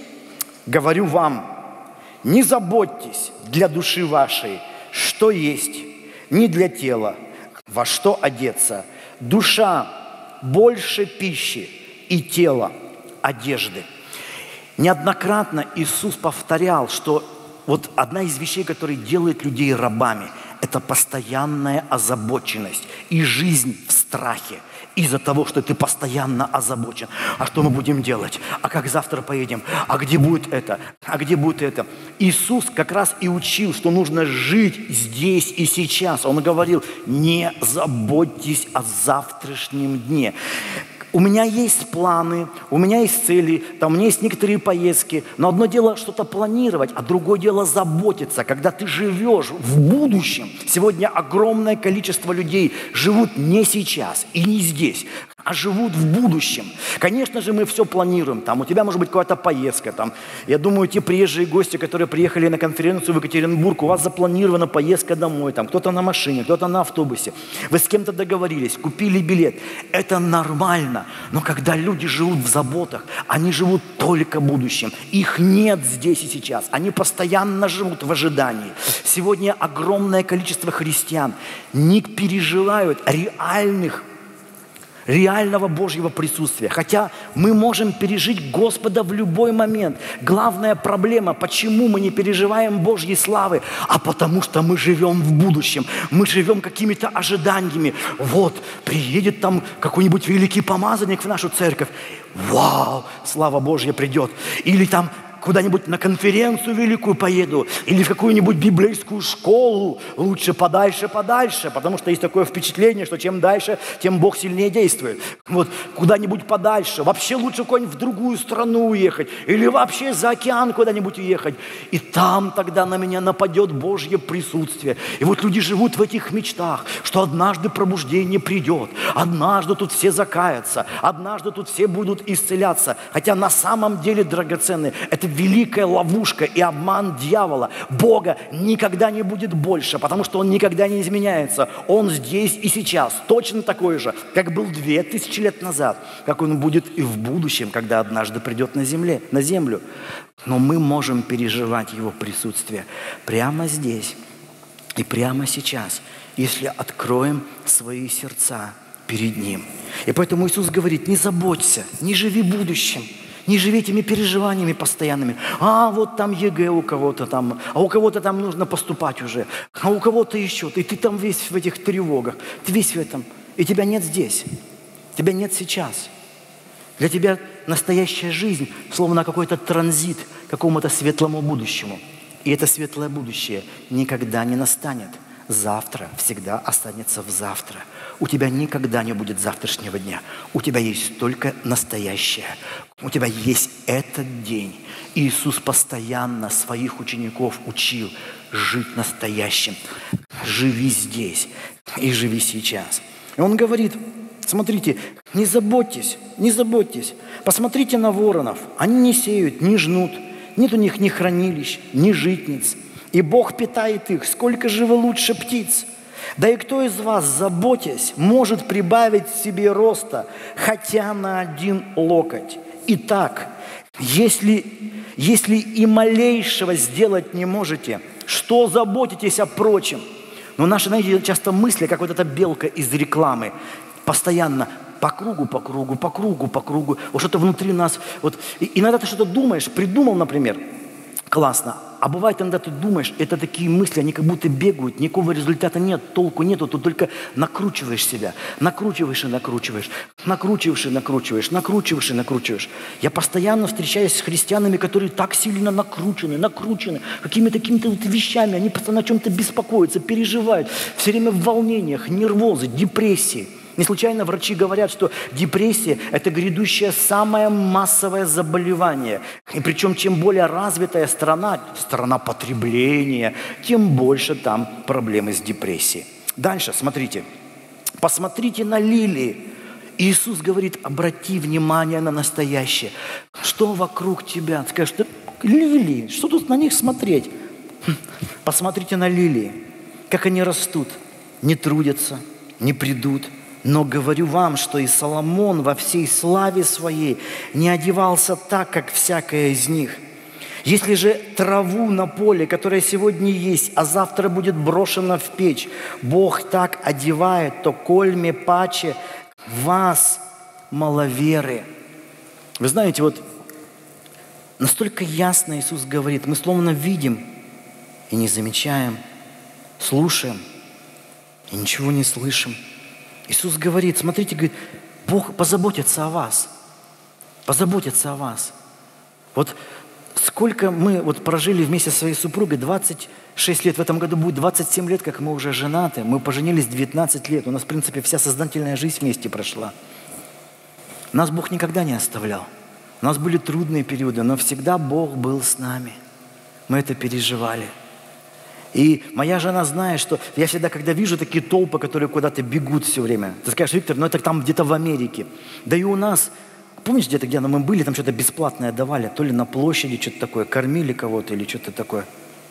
говорю вам, не заботьтесь для души вашей, что есть, не для тела, во что одеться. Душа больше пищи и тело одежды». Неоднократно Иисус повторял, что вот одна из вещей, которые делает людей рабами, это постоянная озабоченность и жизнь в страхе из-за того, что ты постоянно озабочен. А что мы будем делать? А как завтра поедем? А где будет это? А где будет это? Иисус как раз и учил, что нужно жить здесь и сейчас. Он говорил: не заботьтесь о завтрашнем дне. У меня есть планы, у меня есть цели, там у меня есть некоторые поездки, но одно дело что-то планировать, а другое дело заботиться, когда ты живешь в будущем. Сегодня огромное количество людей живут не сейчас и не здесь, а живут в будущем. Конечно же, мы все планируем. Там у тебя может быть какая-то поездка. Там, я думаю, те приезжие гости, которые приехали на конференцию в Екатеринбург, у вас запланирована поездка домой. Там кто-то на машине, кто-то на автобусе. Вы с кем-то договорились, купили билет. Это нормально. Но когда люди живут в заботах, они живут только будущим. Их нет здесь и сейчас. Они постоянно живут в ожидании. Сегодня огромное количество христиан не переживают реального Божьего присутствия. Хотя мы можем пережить Господа в любой момент. Главная проблема, почему мы не переживаем Божьей славы, а потому что мы живем в будущем. Мы живем какими-то ожиданиями. Вот, приедет там какой-нибудь великий помазанник в нашу церковь. Вау, слава Божья придет. Или там куда-нибудь на конференцию великую поеду или в какую-нибудь библейскую школу. Лучше подальше, потому что есть такое впечатление, что чем дальше, тем Бог сильнее действует. Вот куда-нибудь подальше. Вообще лучше куда-нибудь в другую страну уехать или вообще за океан куда-нибудь уехать. И там тогда на меня нападет Божье присутствие. И вот люди живут в этих мечтах, что однажды пробуждение придет, однажды тут все закаятся, однажды тут все будут исцеляться. Хотя на самом деле, драгоценные, это великая ловушка и обман дьявола. Бога никогда не будет больше, потому что Он никогда не изменяется. Он здесь и сейчас, точно такой же, как был 2000 лет назад, как Он будет и в будущем, когда однажды придет на землю. Но мы можем переживать Его присутствие прямо здесь и прямо сейчас, если откроем свои сердца перед Ним. И поэтому Иисус говорит: не заботься, не живи будущим, не живи этими переживаниями постоянными. Вот там ЕГЭ у кого-то там, а у кого-то там нужно поступать уже, а у кого-то еще. И ты там весь в этих тревогах, ты весь в этом. И тебя нет здесь, тебя нет сейчас. Для тебя настоящая жизнь словно какой-то транзит к какому-то светлому будущему. И это светлое будущее никогда не настанет. Завтра всегда останется в завтра. У тебя никогда не будет завтрашнего дня. У тебя есть только настоящее. У тебя есть этот день. Иисус постоянно своих учеников учил жить настоящим. Живи здесь и живи сейчас. И Он говорит: смотрите, не заботьтесь, не заботьтесь. Посмотрите на воронов. Они не сеют, не жнут. Нет у них ни хранилищ, ни житниц. И Бог питает их. Сколько же вы лучше птиц? Да и кто из вас, заботясь, может прибавить себе роста, хотя на 1 локоть? Итак, если и малейшего сделать не можете, что заботитесь о прочем? Но наши, знаете, часто мысли, как вот эта белка из рекламы, постоянно по кругу. Вот что-то внутри нас. Вот. И иногда ты что-то думаешь, придумал, например, классно. А бывает, иногда ты думаешь, это такие мысли, они как будто бегают, никакого результата нет, толку нету, ты только накручиваешь себя, накручиваешь. Я постоянно встречаюсь с христианами, которые так сильно накручены какими-то вот вещами, они постоянно о чем-то беспокоятся, переживают, все время в волнениях, нервозы, депрессии. Не случайно врачи говорят, что депрессия – это грядущее самое массовое заболевание. И причем, чем более развитая страна потребления, тем больше там проблемы с депрессией. Дальше, смотрите. Посмотрите на лилии. Иисус говорит: обрати внимание на настоящее. Что вокруг тебя? Скажешь, что лилии, что тут на них смотреть? Посмотрите на лилии, как они растут, не трудятся, не придут. Но говорю вам, что и Соломон во всей славе своей не одевался так, как всякая из них. Если же траву на поле, которая сегодня есть, а завтра будет брошена в печь, Бог так одевает, то кольме паче вас, маловеры. Вы знаете, вот настолько ясно Иисус говорит, мы словно видим и не замечаем, слушаем и ничего не слышим. Иисус говорит, смотрите, говорит, Бог позаботится о вас. Позаботится о вас. Вот сколько мы вот прожили вместе со своей супругой, 26 лет, в этом году будет 27 лет, как мы уже женаты. Мы поженились 19 лет. У нас, в принципе, вся сознательная жизнь вместе прошла. Нас Бог никогда не оставлял. У нас были трудные периоды, но всегда Бог был с нами. Мы это переживали. И моя жена знает, что я всегда, когда вижу такие толпы, которые куда-то бегут все время, ты скажешь, Виктор, ну это там где-то в Америке. Да и у нас, помнишь, где-то мы были, там что-то бесплатное давали, то ли на площади что-то такое, кормили кого-то или что-то такое.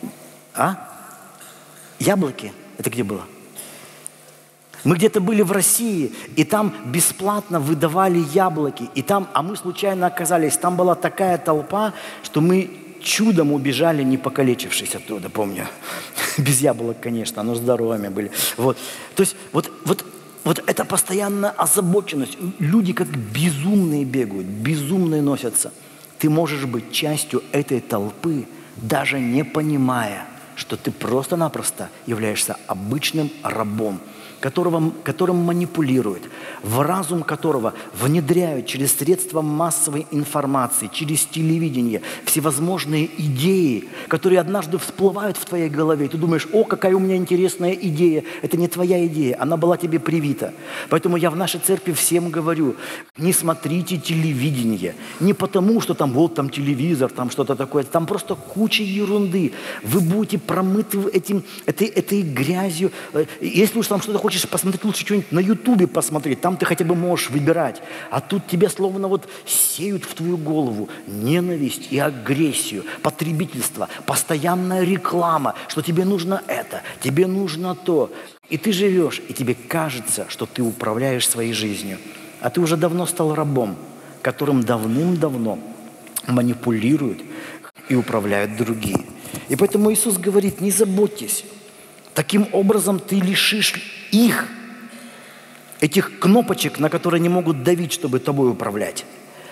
Яблоки? Это где было? Мы где-то были в России, и там бесплатно выдавали яблоки. И там, а мы случайно оказались, там была такая толпа, что мы чудом убежали, не покалечившись оттуда, помню. Без яблок, конечно, но здоровыми были. Вот. То есть вот это постоянная озабоченность. Люди как безумные бегают, безумные носятся. Ты можешь быть частью этой толпы, даже не понимая, что ты просто-напросто являешься обычным рабом которым манипулируют, в разум которого внедряют через средства массовой информации, через телевидение всевозможные идеи, которые однажды всплывают в твоей голове, и ты думаешь: о, какая у меня интересная идея. Это не твоя идея, она была тебе привита. Поэтому я в нашей церкви всем говорю: не смотрите телевидение, не потому, что там вот там телевизор, там что-то такое, там просто куча ерунды. Вы будете промыты этой грязью. Если уж там что-то хочешь посмотреть, лучше что-нибудь на Ютубе посмотреть, там ты хотя бы можешь выбирать. А тут тебе словно вот сеют в твою голову ненависть и агрессию, потребительство, постоянная реклама, что тебе нужно это, тебе нужно то. И ты живешь, и тебе кажется, что ты управляешь своей жизнью. А ты уже давно стал рабом, которым давным-давно манипулируют и управляют другие. И поэтому Иисус говорит: не заботьтесь. Таким образом ты лишишь их, этих кнопочек, на которые они могут давить, чтобы тобой управлять.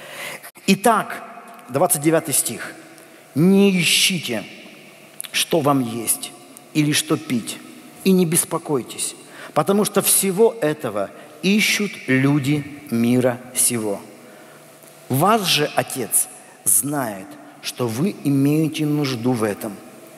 Итак, 29 стих. «Не ищите, что вам есть или что пить, и не беспокойтесь, потому что всего этого ищут люди мира сего. Вас же Отец знает, что вы имеете нужду в этом.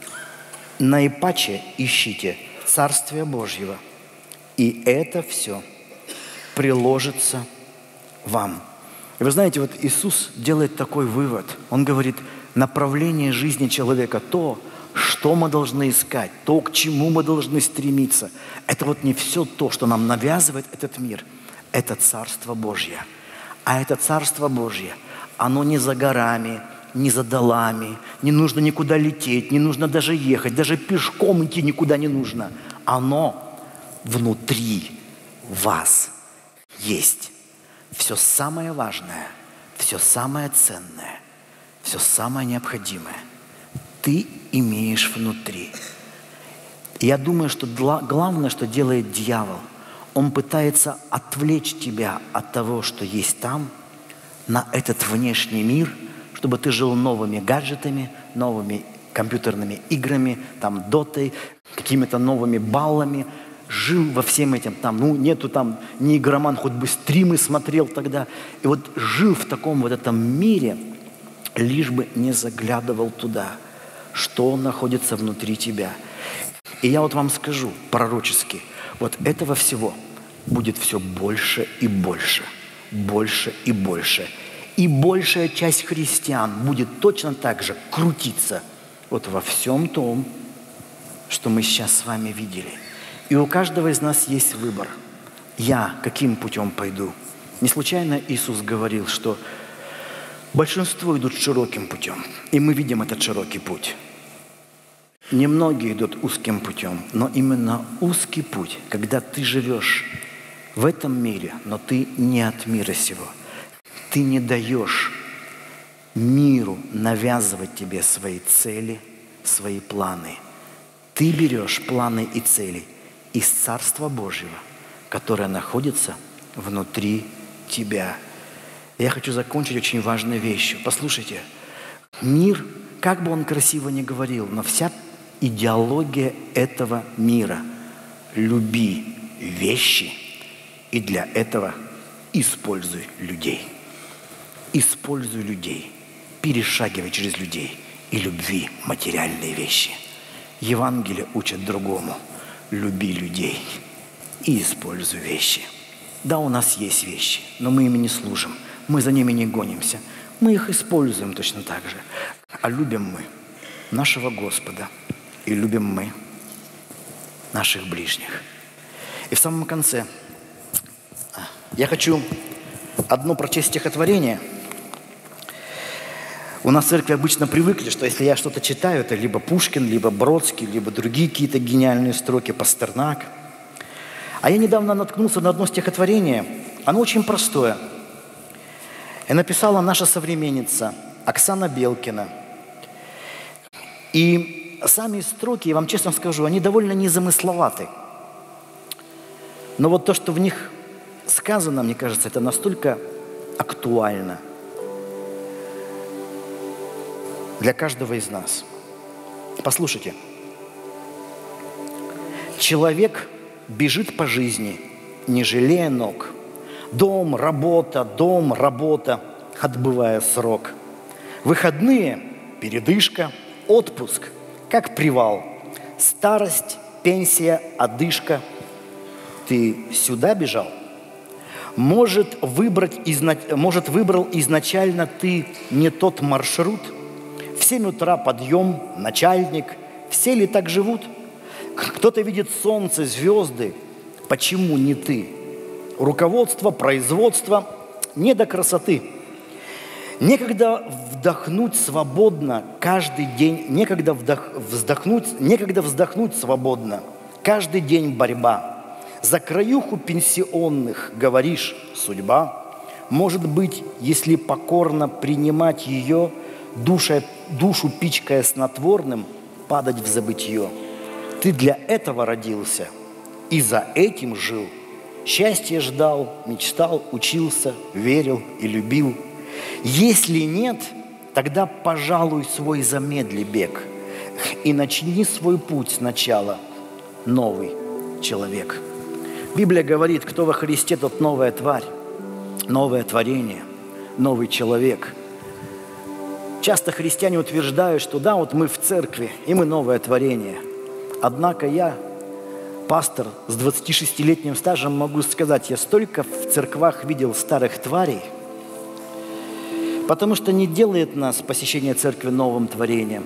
Наипаче ищите Царствия Божьего, и это все приложится вам». И вы знаете, вот Иисус делает такой вывод. Он говорит: направление жизни человека, то, что мы должны искать, то, к чему мы должны стремиться, это вот не все то, что нам навязывает этот мир. Это Царство Божье. А это Царство Божье, оно не за горами, не за долами, не нужно никуда лететь, не нужно даже ехать, даже пешком идти никуда не нужно. Оно внутри вас есть. Все самое важное, все самое ценное, все самое необходимое ты имеешь внутри. И я думаю, что главное, что делает дьявол, он пытается отвлечь тебя от того, что есть там, на этот внешний мир, чтобы ты жил новыми гаджетами, новыми компьютерными играми, там, дотой, какими-то новыми баллами, жил во всем этим, там, нету там, не игроман, хоть бы стримы смотрел тогда, и вот жил в таком вот этом мире, лишь бы не заглядывал туда, что находится внутри тебя. И я вот вам скажу пророчески, вот этого всего будет все больше и больше, больше и больше. И большая часть христиан будет точно так же крутиться вот во всем том, что мы сейчас с вами видели. И у каждого из нас есть выбор. Я каким путем пойду? Не случайно Иисус говорил, что большинство идут широким путем. И мы видим этот широкий путь. Немногие идут узким путем, но именно узкий путь, когда ты живешь в этом мире, но ты не от мира сего. Ты не даешь миру навязывать тебе свои цели, свои планы. Ты берешь планы и цели из Царства Божьего, которое находится внутри тебя. Я хочу закончить очень важной вещью. Послушайте, мир, как бы он красиво ни говорил, но вся идеология этого мира – люби вещи, и для этого используй людей. Используй людей, перешагивай через людей и люби материальные вещи. Евангелие учит другому. Люби людей и используй вещи. Да, у нас есть вещи, но мы ими не служим, мы за ними не гонимся. Мы их используем точно так же. А любим мы нашего Господа и любим мы наших ближних. И в самом конце я хочу одно прочесть стихотворение. У нас в церкви обычно привыкли, что если я что-то читаю, это либо Пушкин, либо Бродский, либо другие какие-то гениальные строки, Пастернак. А я недавно наткнулся на одно стихотворение. Оно очень простое. И написала наша современница Оксана Белкина. И сами строки, я вам честно скажу, они довольно незамысловаты. Но вот то, что в них сказано, мне кажется, это настолько актуально для каждого из нас. Послушайте. Человек бежит по жизни, не жалея ног. Дом, работа, отбывая срок. Выходные – передышка, отпуск, как привал. Старость, пенсия, одышка. Ты сюда бежал? Может, выбрал изначально ты не тот маршрут? В 7 утра подъем, начальник. Все ли так живут? Кто-то видит солнце, звезды. Почему не ты? Руководство, производство не до красоты. Некогда вдохнуть свободно каждый день, некогда вздохнуть свободно. Каждый день борьба. За краюху пенсионных, говоришь, судьба. Может быть, если покорно принимать ее, душу пичкая снотворным, падать в забытье. Ты для этого родился и за этим жил. Счастье ждал, мечтал, учился, верил и любил. Если нет, тогда, пожалуй, свой замедли бег и начни свой путь сначала, новый человек. Библия говорит, кто во Христе, тот новая тварь, новое творение, новый человек. Часто христиане утверждают, что да, вот мы в церкви, и мы новое творение. Однако я, пастор с 26-летним стажем, могу сказать, я столько в церквах видел старых тварей, потому что не делает нас посещение церкви новым творением.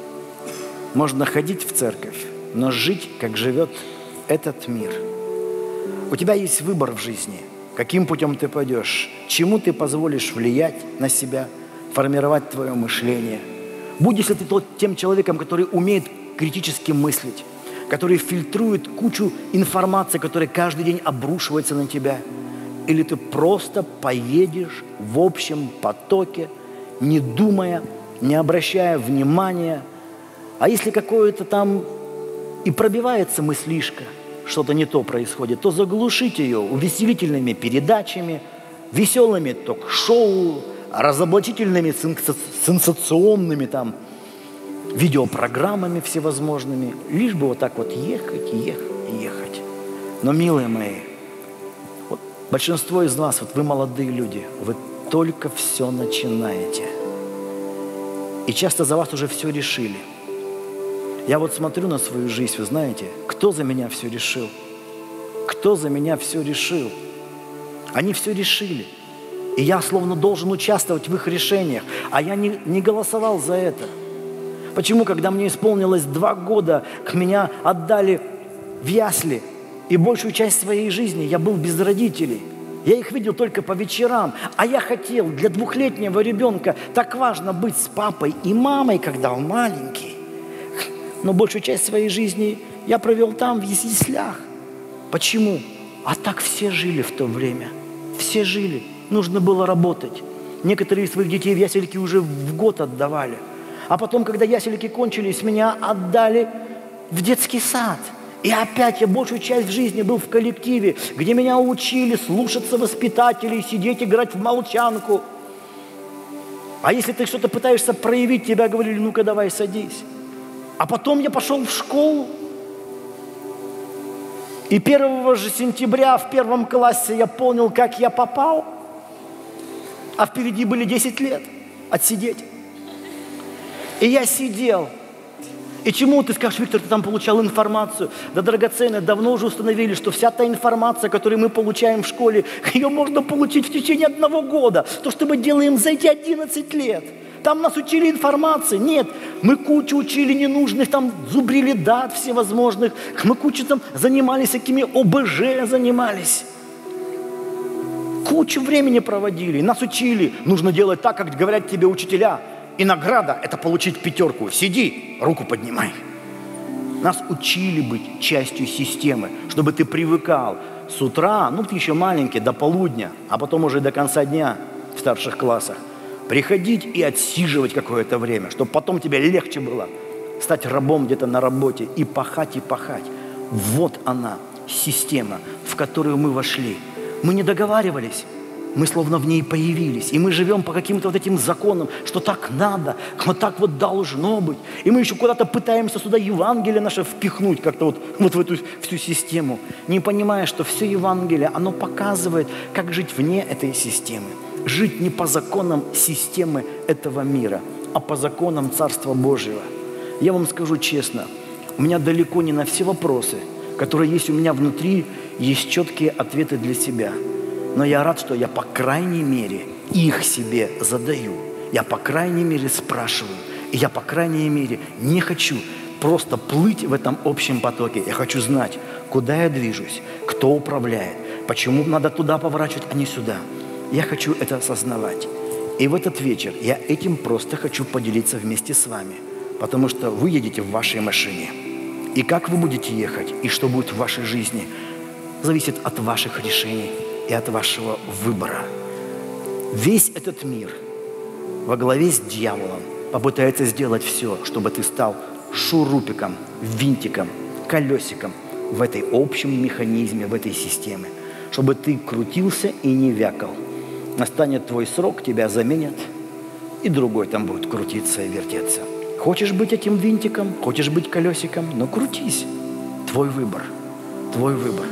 Можно ходить в церковь, но жить, как живет этот мир. У тебя есть выбор в жизни, каким путем ты пойдешь, чему ты позволишь влиять на себя, формировать твое мышление. Будешь ли ты тем человеком, который умеет критически мыслить, который фильтрует кучу информации, которая каждый день обрушивается на тебя, или ты просто поедешь в общем потоке, не думая, не обращая внимания. А если какое-то там и пробивается мыслишка, что-то не то происходит, то заглушить ее увеселительными передачами, веселыми ток-шоу, разоблачительными, сенсационными там видеопрограммами всевозможными, лишь бы вот так вот ехать. Но, милые мои, вот большинство из вас, вот вы молодые люди, вы только все начинаете. И часто за вас уже все решили. Я вот смотрю на свою жизнь, вы знаете, кто за меня все решил? Кто за меня все решил? Они все решили. И я словно должен участвовать в их решениях. А я не голосовал за это. Почему, когда мне исполнилось 2 года, меня отдали в ясли, и большую часть своей жизни я был без родителей. Я их видел только по вечерам. А я хотел, для 2-летнего ребенка так важно быть с папой и мамой, когда он маленький. Но большую часть своей жизни я провел там, в яслях. Почему? А так все жили в то время. Все жили. Нужно было работать. Некоторые из своих детей в ясельки уже в год отдавали. А потом, когда ясельки кончились, меня отдали в детский сад. И опять я большую часть жизни был в коллективе, где меня учили слушаться воспитателей, сидеть, играть в молчанку. А если ты что-то пытаешься проявить, тебя говорили, ну-ка давай садись. А потом я пошел в школу. И 1 же сентября в 1 классе я понял, как я попал. А впереди были 10 лет отсидеть. И я сидел. И чему ты скажешь, Виктор, ты там получал информацию? Да, драгоценная, давно уже установили, что вся та информация, которую мы получаем в школе, ее можно получить в течение 1 года. То, что мы делаем за эти 11 лет. Там нас учили информации. Нет, мы кучу учили ненужных, там зубрили дат всевозможных. Мы кучу там занимались, всякими ОБЖ занимались. Кучу времени проводили. Нас учили. Нужно делать так, как говорят тебе учителя. И награда – это получить 5. Сиди, руку поднимай. Нас учили быть частью системы, чтобы ты привыкал с утра, ну ты еще маленький, до полудня, а потом уже до конца дня в старших классах. Приходить и отсиживать какое-то время, чтобы потом тебе легче было стать рабом где-то на работе и пахать, и пахать. Вот она, система, в которую мы вошли. Мы не договаривались. Мы словно в ней появились. И мы живем по каким-то вот этим законам, что так надо, вот так вот должно быть. И мы еще куда-то пытаемся сюда Евангелие наше впихнуть как-то вот в эту всю систему, не понимая, что все Евангелие, оно показывает, как жить вне этой системы. Жить не по законам системы этого мира, а по законам Царства Божьего. Я вам скажу честно, у меня далеко не на все вопросы, которые есть у меня внутри, есть четкие ответы для себя. Но я рад, что я, по крайней мере, их себе задаю. Я, по крайней мере, спрашиваю. И я, по крайней мере, не хочу просто плыть в этом общем потоке. Я хочу знать, куда я движусь, кто управляет, почему надо туда поворачивать, а не сюда. Я хочу это осознавать. И в этот вечер я этим просто хочу поделиться вместе с вами. Потому что вы едете в вашей машине. И как вы будете ехать, и что будет в вашей жизни, зависит от ваших решений и от вашего выбора. Весь этот мир во главе с дьяволом попытается сделать все, чтобы ты стал шурупиком, винтиком, колесиком в этой общем механизме, в этой системе, чтобы ты крутился и не вякал. Настанет твой срок, тебя заменят, и другой там будет крутиться и вертеться. Хочешь быть этим винтиком, хочешь быть колесиком, но крутись. Твой выбор, твой выбор.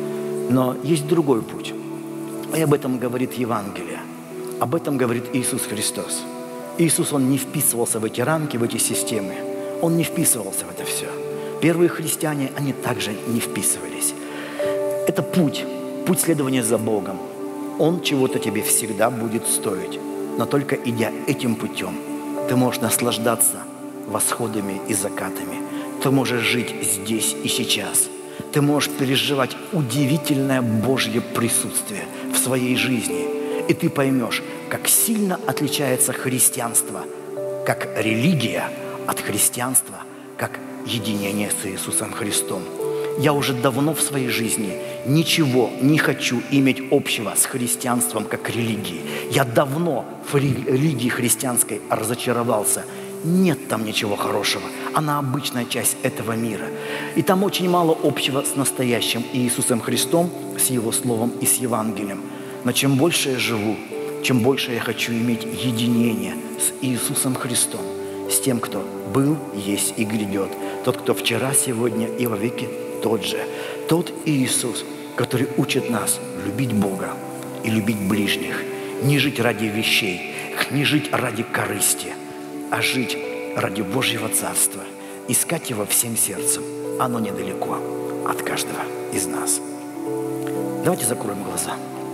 Но есть другой путь. И об этом говорит Евангелие. Об этом говорит Иисус Христос. Иисус, Он не вписывался в эти рамки, в эти системы. Он не вписывался в это все. Первые христиане, они также не вписывались. Это путь следования за Богом. Он чего-то тебе всегда будет стоить. Но только идя этим путем, ты можешь наслаждаться восходами и закатами. Ты можешь жить здесь и сейчас. Ты можешь переживать удивительное Божье присутствие в своей жизни. И ты поймешь, как сильно отличается христианство, как религия от христианства, как единение с Иисусом Христом. Я уже давно в своей жизни ничего не хочу иметь общего с христианством как религией. Я давно в религии христианской разочаровался. Нет там ничего хорошего. Она обычная часть этого мира. И там очень мало общего с настоящим Иисусом Христом, с Его Словом и с Евангелием. Но чем больше я живу, чем больше я хочу иметь единение с Иисусом Христом, с тем, кто был, есть и грядет. Тот, кто вчера, сегодня и во веки тот же. Тот Иисус, который учит нас любить Бога и любить ближних. Не жить ради вещей, не жить ради корысти, а жить ради Божьего Царства. Искать Его всем сердцем. Оно недалеко от каждого из нас. Давайте закроем глаза.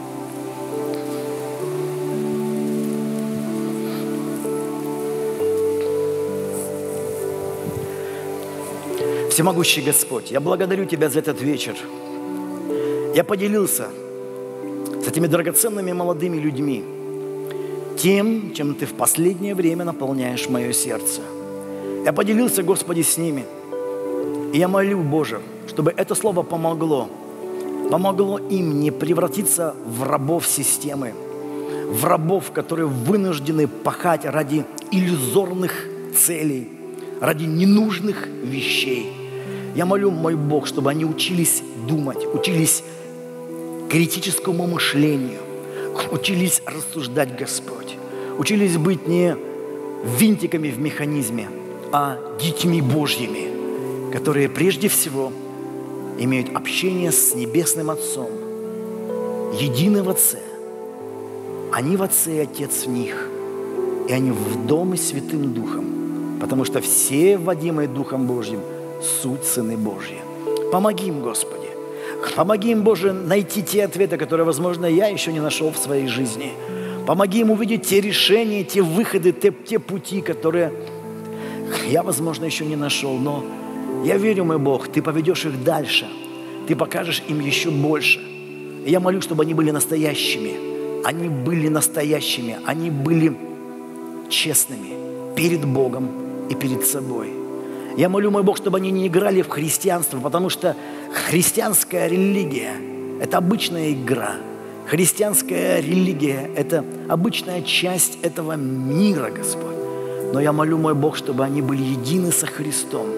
Всемогущий Господь, я благодарю Тебя за этот вечер. Я поделился с этими драгоценными молодыми людьми тем, чем Ты в последнее время наполняешь мое сердце. Я поделился, Господи, с ними. И я молю, Боже, чтобы это слово помогло им не превратиться в рабов системы, в рабов, которые вынуждены пахать ради иллюзорных целей, ради ненужных вещей. Я молю, мой Бог, чтобы они учились думать, учились критическому мышлению, учились рассуждать, Господь, учились быть не винтиками в механизме, а детьми Божьими, которые прежде всего имеют общение с Небесным Отцом, едины в Отце. Они в Отце, и Отец в них, и они в Доме Святым Духом, потому что все, водимые Духом Божьим, суть Сыны Божьи. Помоги им, Господи. Помоги им, Боже, найти те ответы, которые, возможно, я еще не нашел в своей жизни. Помоги им увидеть те решения, те выходы, те пути, которые я, возможно, еще не нашел. Но я верю, мой Бог, Ты поведешь их дальше. Ты покажешь им еще больше. И я молю, чтобы они были настоящими. Они были настоящими. Они были честными перед Богом и перед собой. Я молю, мой Бог, чтобы они не играли в христианство, потому что христианская религия – это обычная игра. Христианская религия – это обычная часть этого мира, Господь. Но я молю, мой Бог, чтобы они были едины со Христом.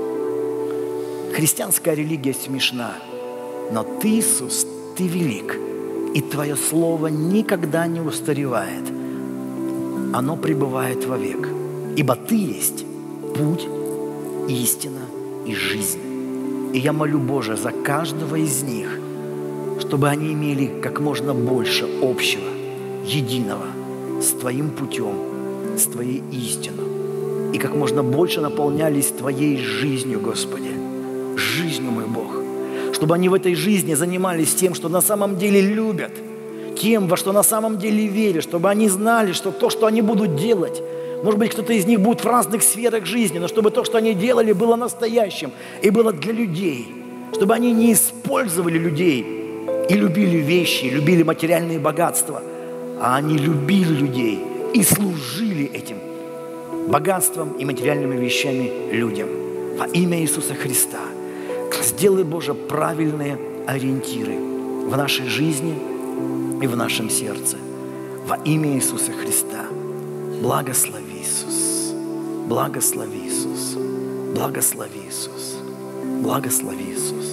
Христианская религия смешна, но Ты, Иисус, Ты велик, И Твое Слово никогда не устаревает. Оно пребывает вовек. Ибо Ты есть путь, истина и жизнь. И я молю, Боже, за каждого из них, чтобы они имели как можно больше общего, единого с Твоим путем, с Твоей истиной. И как можно больше наполнялись Твоей жизнью, Господи, жизнью, мой Бог. Чтобы они в этой жизни занимались тем, что на самом деле любят, тем, во что на самом деле верят, чтобы они знали, что то, что они будут делать, может быть, кто-то из них будет в разных сферах жизни, но чтобы то, что они делали, было настоящим и было для людей. Чтобы они не использовали людей и любили вещи, любили материальные богатства, а они любили людей и служили этим богатством и материальными вещами людям. Во имя Иисуса Христа сделай, Боже, правильные ориентиры в нашей жизни и в нашем сердце. Во имя Иисуса Христа. Благослови, Иисус. Благослови, Иисус. Благослови, Иисус. Благослови, Иисус.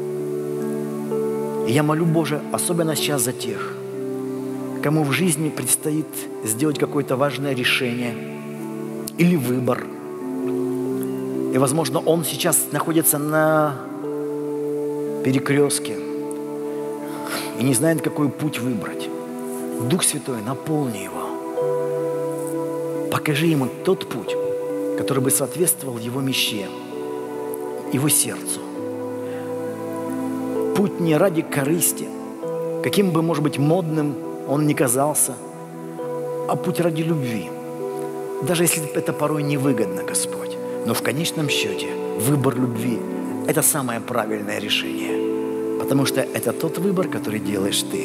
И я молю, Боже, особенно сейчас за тех, кому в жизни предстоит сделать какое-то важное решение или выбор. И, возможно, он сейчас находится на перекрестке и не знает, какой путь выбрать. Дух Святой, наполни его. Покажи ему тот путь, который бы соответствовал его мечте, его сердцу. Путь не ради корысти, каким бы, может быть, модным он ни казался, а путь ради любви. Даже если это порой невыгодно, Господь. Но в конечном счете выбор любви – это самое правильное решение. Потому что это тот выбор, который делаешь Ты.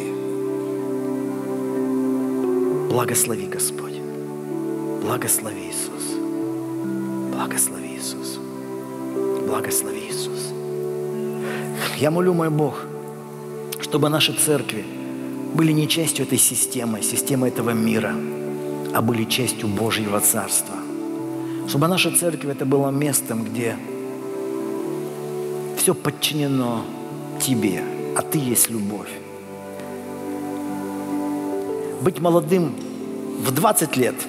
Благослови, Господь. Благослови, Иисус. Благослови, Иисус. Благослови, Иисус. Я молю, мой Бог, чтобы наши церкви были не частью этой системы этого мира, а были частью Божьего Царства. Чтобы наша церковь это было местом, где все подчинено Тебе, а Ты есть любовь. Быть молодым в 20 лет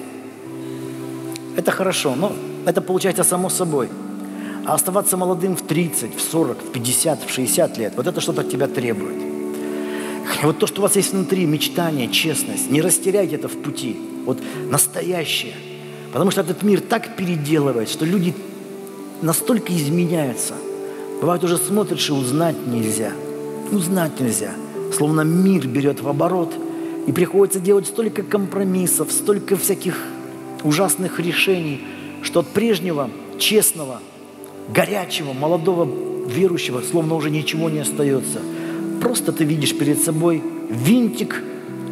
– это хорошо, но это получается само собой. А оставаться молодым в 30, в 40, в 50, в 60 лет – вот это что-то от тебя требует. И вот то, что у вас есть внутри, мечтание, честность, не растеряйте это в пути. Вот настоящее. Потому что этот мир так переделывает, что люди настолько изменяются. Бывает, уже смотришь и узнать нельзя. Узнать нельзя. Словно мир берет в оборот, и приходится делать столько компромиссов, столько всяких ужасных решений, что от прежнего, честного, горячего, молодого верующего словно уже ничего не остается. Просто ты видишь перед собой винтик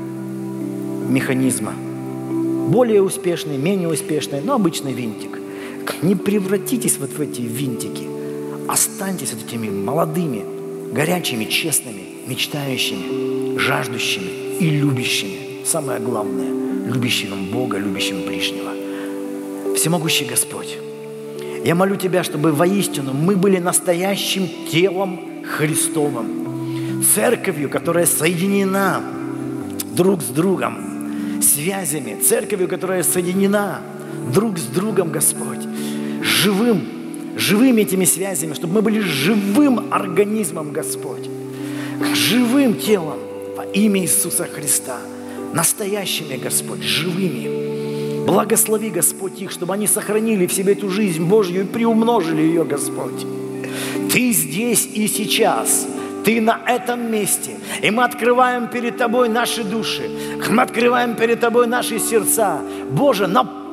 механизма. Более успешный, менее успешный, но обычный винтик. Не превратитесь вот в эти винтики. Останьтесь вот этими молодыми, горячими, честными, мечтающими, жаждущими и любящими. Самое главное, любящим Бога, любящим ближнего. Всемогущий Господь, я молю Тебя, чтобы воистину мы были настоящим телом Христовым, церковью, которая соединена друг с другом, связями, церковью, которая соединена друг с другом, Господь, живыми этими связями, чтобы мы были живым организмом, Господь, живым телом во имя Иисуса Христа, настоящими, Господь, живыми. Благослови, Господь, их, чтобы они сохранили в себе эту жизнь Божью и приумножили ее, Господь. Ты здесь и сейчас. Ты на этом месте. И мы открываем перед Тобой наши души. Мы открываем перед Тобой наши сердца. Боже,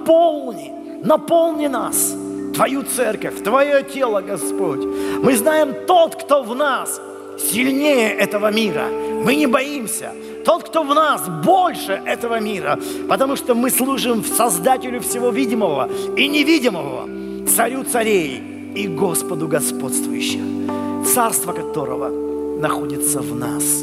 наполни нас, Твою церковь, Твое тело, Господь. Мы знаем, тот, кто в нас, сильнее этого мира. Мы не боимся. Тот, кто в нас, больше этого мира. Потому что мы служим Создателю всего видимого и невидимого, Царю царей и Господу господствующих, царство которого находится в нас.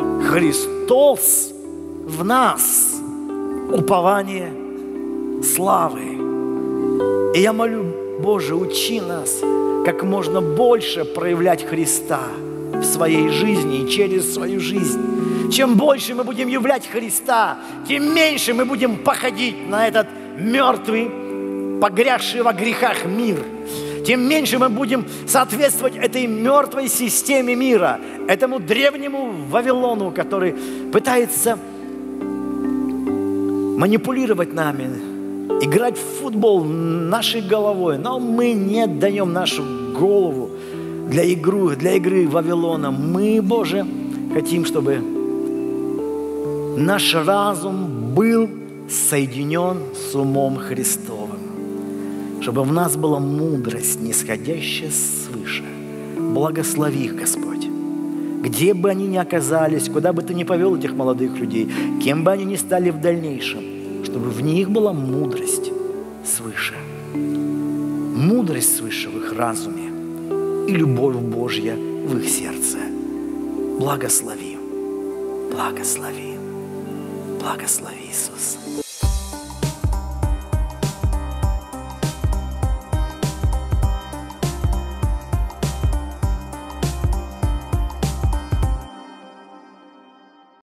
Христос в нас. Упование славы. И я молю, Боже, учи нас как можно больше проявлять Христа в своей жизни и через свою жизнь, Чем больше мы будем являть Христа, тем меньше мы будем походить на этот мертвый, погрязший во грехах мир. Тем меньше мы будем соответствовать этой мертвой системе мира, этому древнему Вавилону, который пытается манипулировать нами, играть в футбол нашей головой. Но мы не даем нашу голову для игры Вавилона. Мы, Боже, хотим, чтобы наш разум был соединен с умом Христовым, чтобы в нас была мудрость, нисходящая свыше. Благослови их, Господь. Где бы они ни оказались, куда бы Ты ни повел этих молодых людей, кем бы они ни стали в дальнейшем, чтобы в них была мудрость свыше. Мудрость свыше в их разуме и любовь Божья в их сердце. Благослови, благослови, благослови, Иисус.